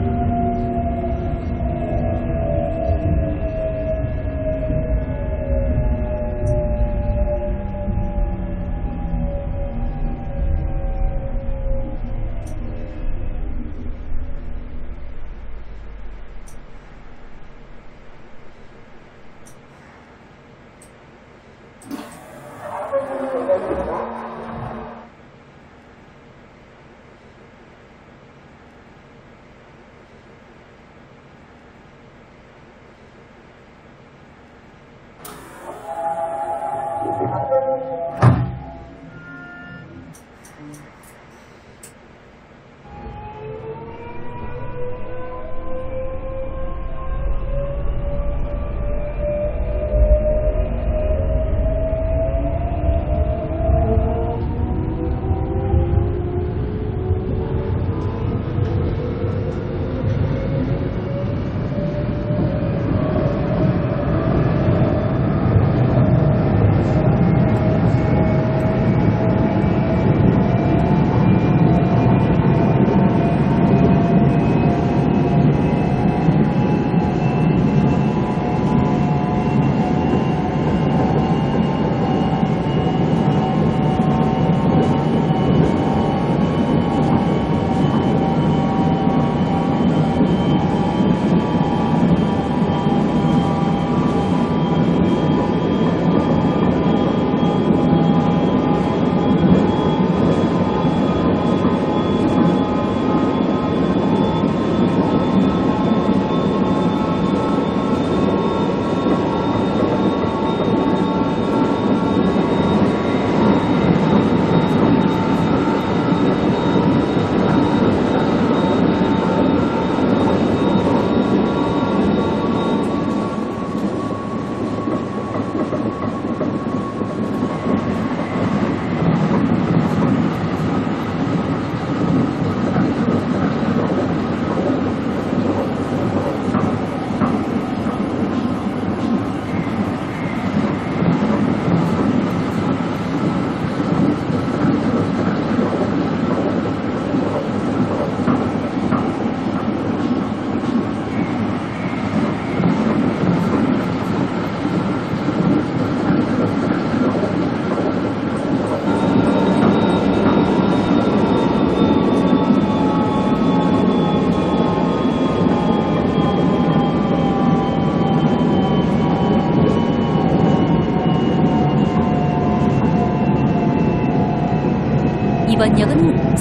이번 역은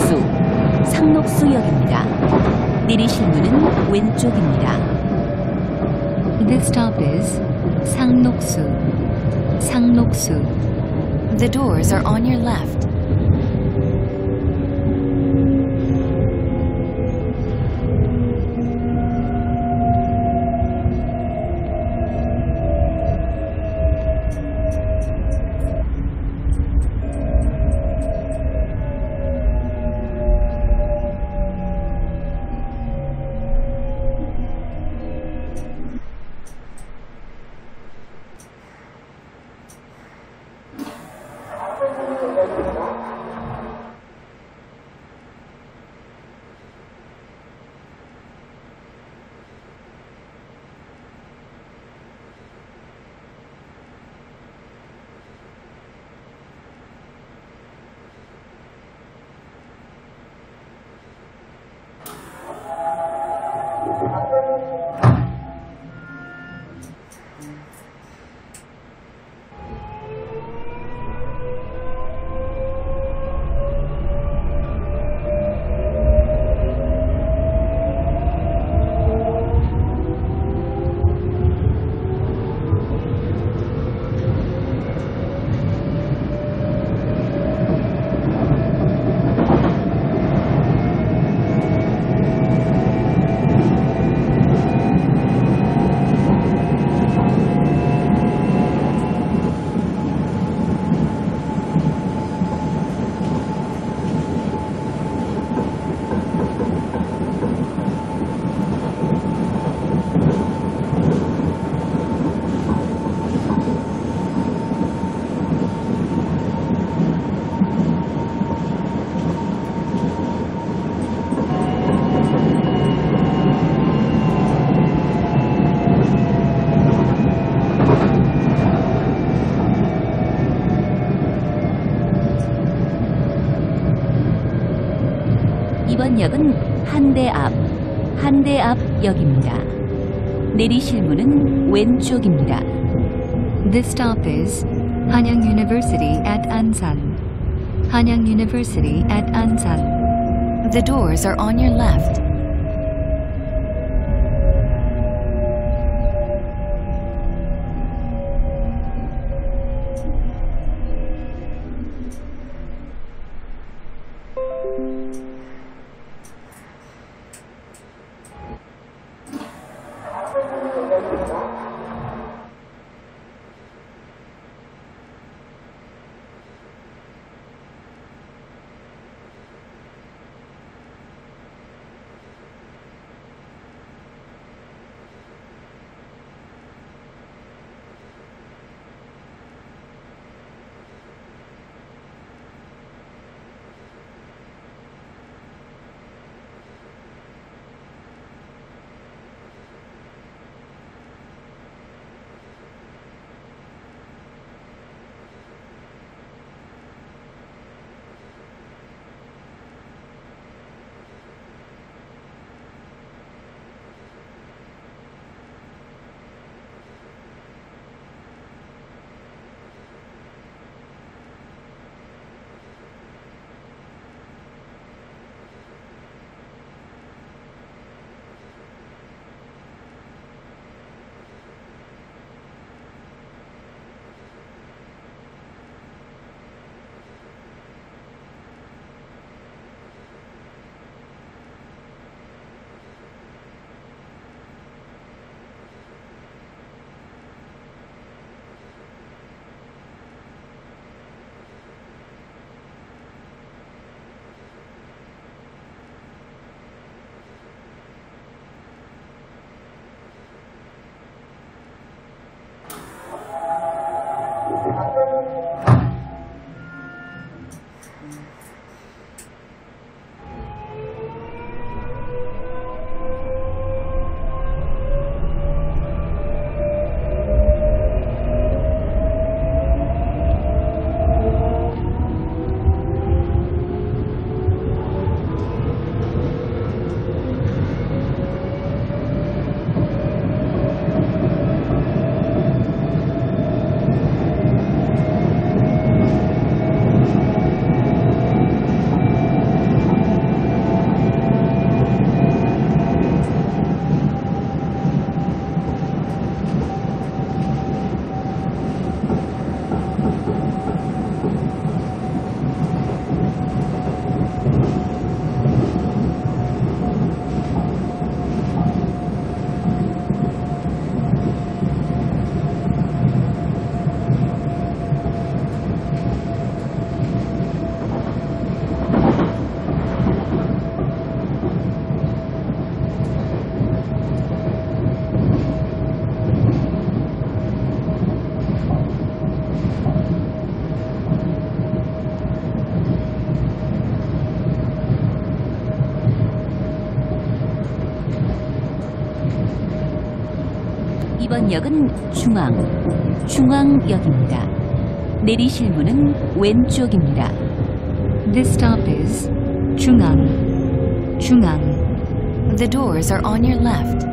상록수역입니다. 내리실 문은 왼쪽입니다. This stop is Sangnoksu. Sangnoksu. The doors are on your left. 역은 한대 앞 역입니다. 내리실 문은 왼쪽입니다. This stop is Hanyang University at Ansan. Hanyang University at Ansan. The doors are on your left. 이번 역은 중앙역입니다. 내리실 문은 왼쪽입니다. This stop is Chungang. The doors are on your left.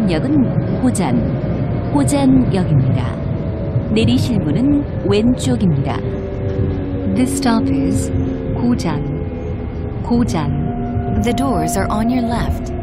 이번 역은 호잔역입니다. 내리실 문은 왼쪽입니다. This stop is Gojan. The doors are on your left.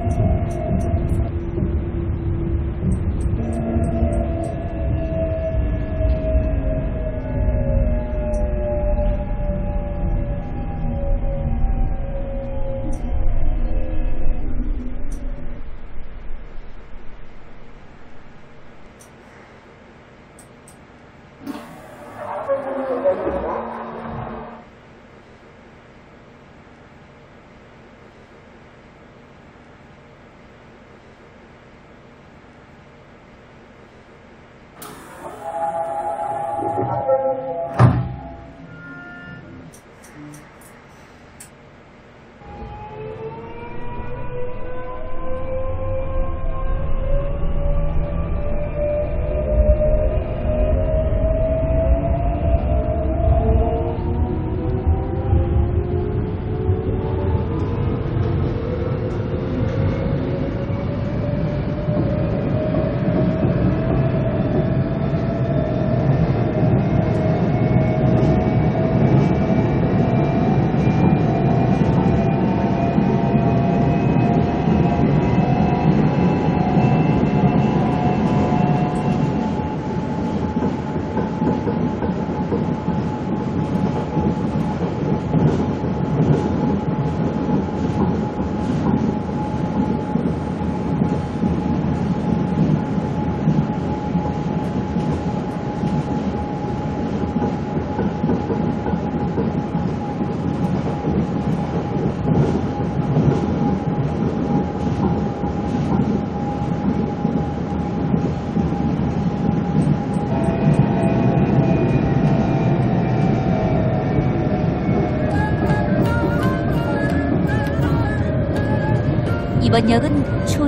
이번 역은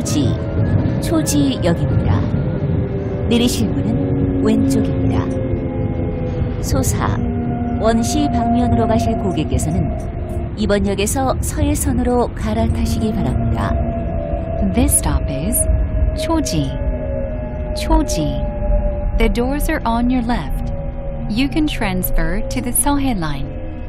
초지역입니다. 내리실 문은 왼쪽입니다. 소사, 원시 방면으로 가실 고객께서는 이번 역에서 서해선으로 갈아타시기 바랍니다. This stop is Choji. The doors are on your left. You can transfer to the Seohae line.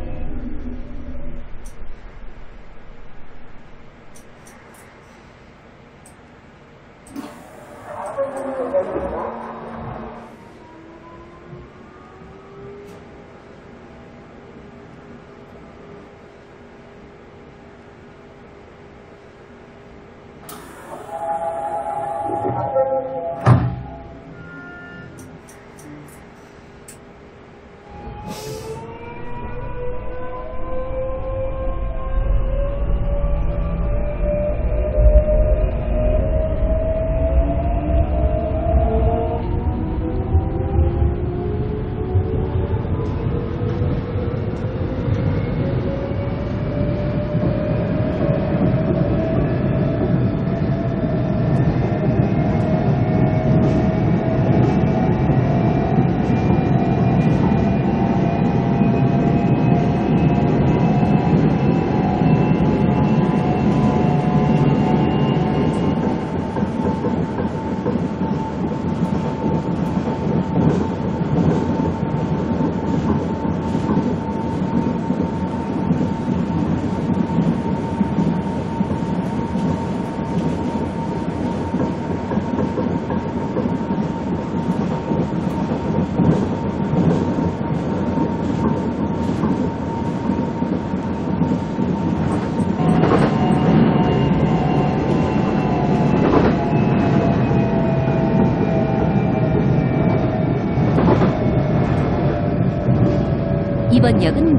이번 역은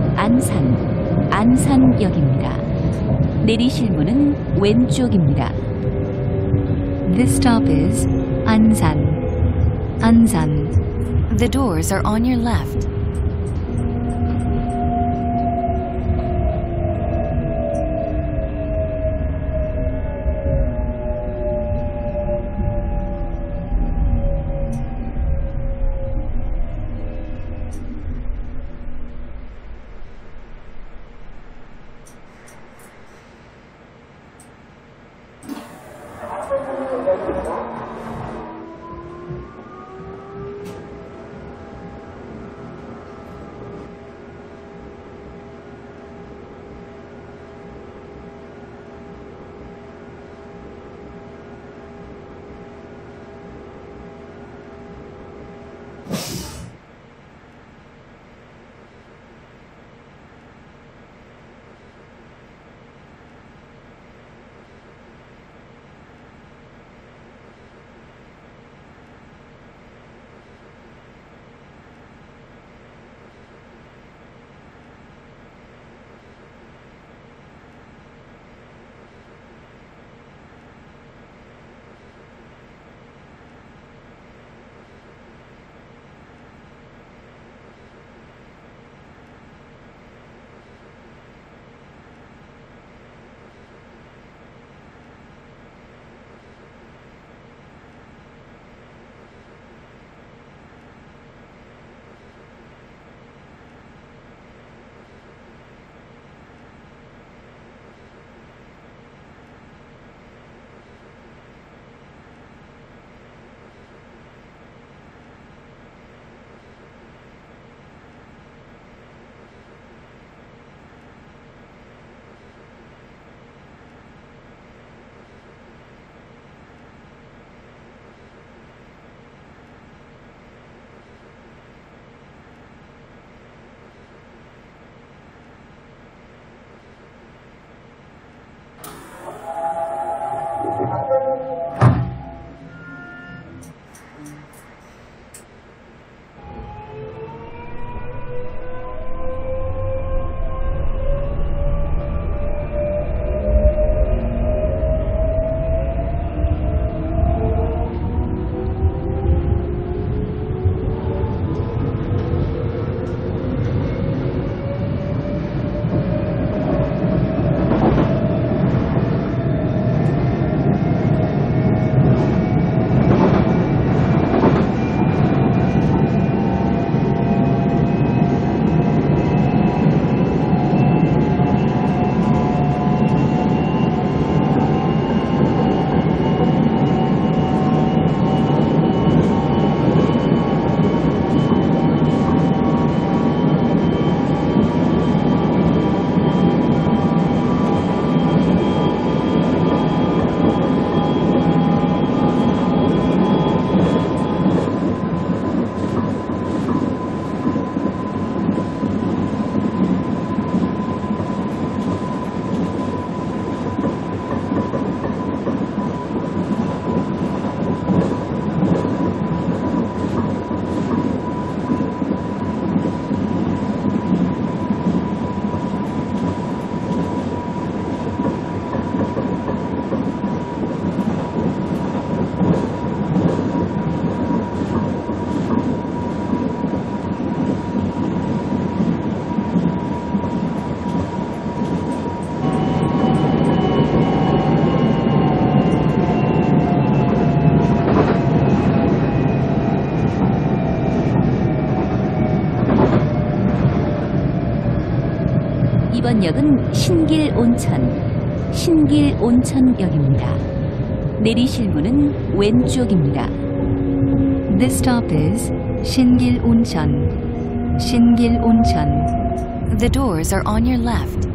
안산역입니다. 내리실 문은 왼쪽입니다. This stop is Ansan. The doors are on your left. 이번 역은 신길 온천역입니다. 내리실 문은 왼쪽입니다. This stop is Shingil Oncheon. Shingil Oncheon. The doors are on your left.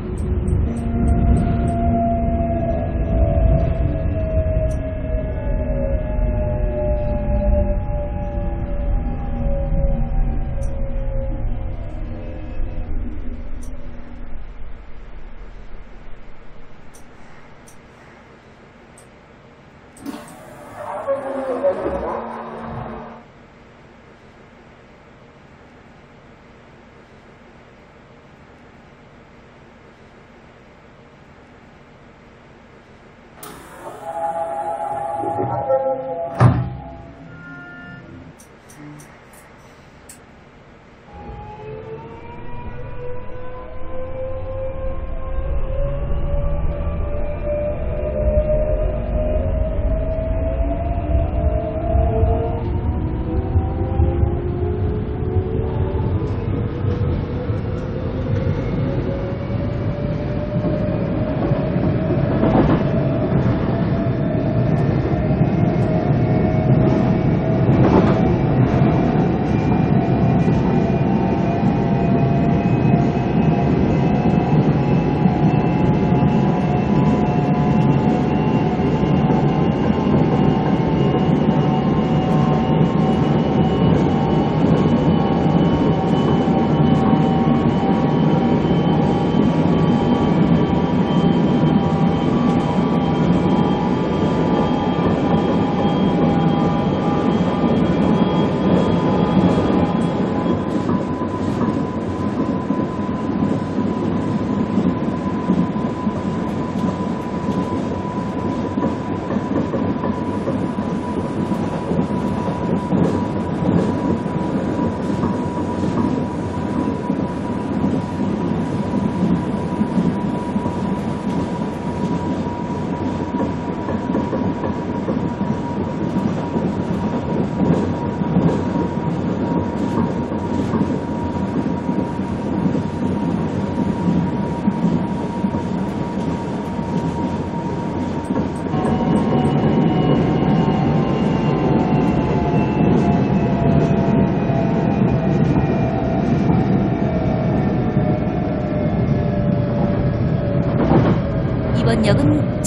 이번 역은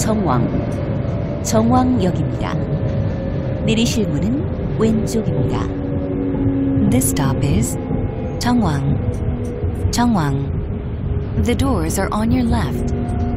정왕역입니다. 내리실 문은 왼쪽입니다. This stop is Changwang. Changwang. The doors are on your left.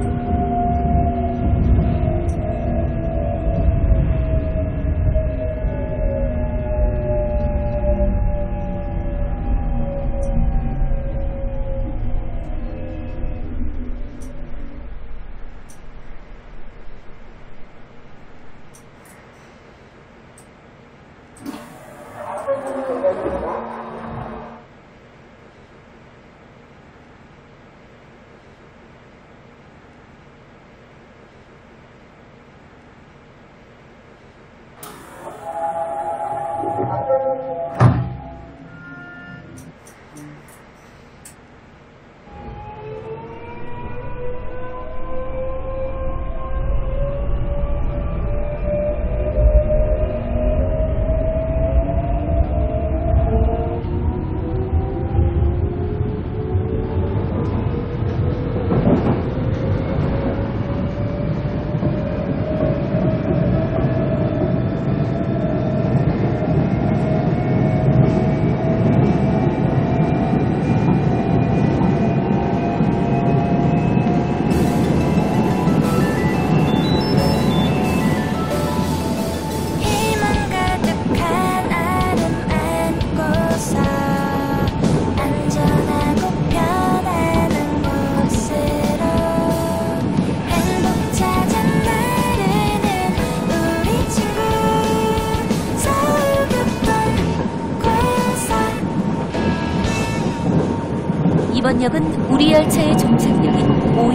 이번 역은 우리 열차의 종착역인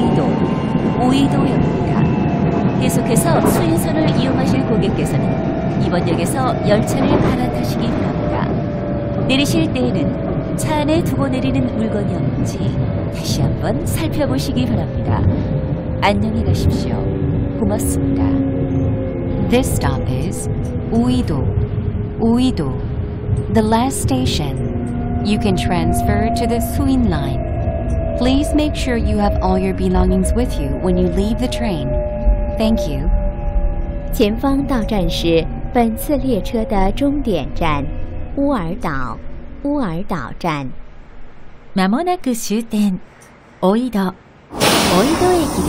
오이도역입니다. 계속해서 수인선을 이용하실 고객께서는 이번 역에서 열차를 갈아타시기 바랍니다. 내리실 때에는 차 안에 두고 내리는 물건이 없는지 다시 한번 살펴보시기 바랍니다. 안녕히 가십시오. 고맙습니다. This stop is Uido. Uido. The last station. You can transfer to the Suin line. Please make sure you have all your belongings with you when you leave the train. Thank you. 前方到站是本次列车的终点站乌尔岛。乌尔岛站。 まもなく終点、おいど駅です。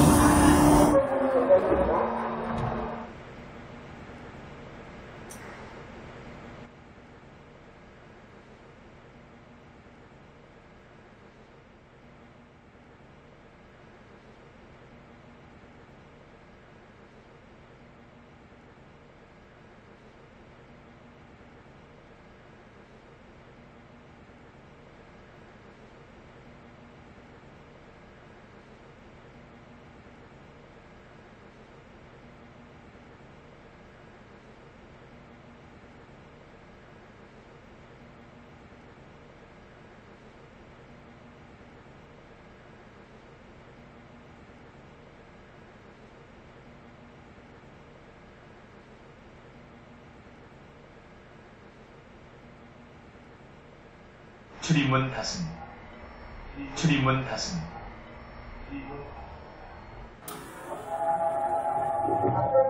출입문 닫습니다. 출입문 닫습니다.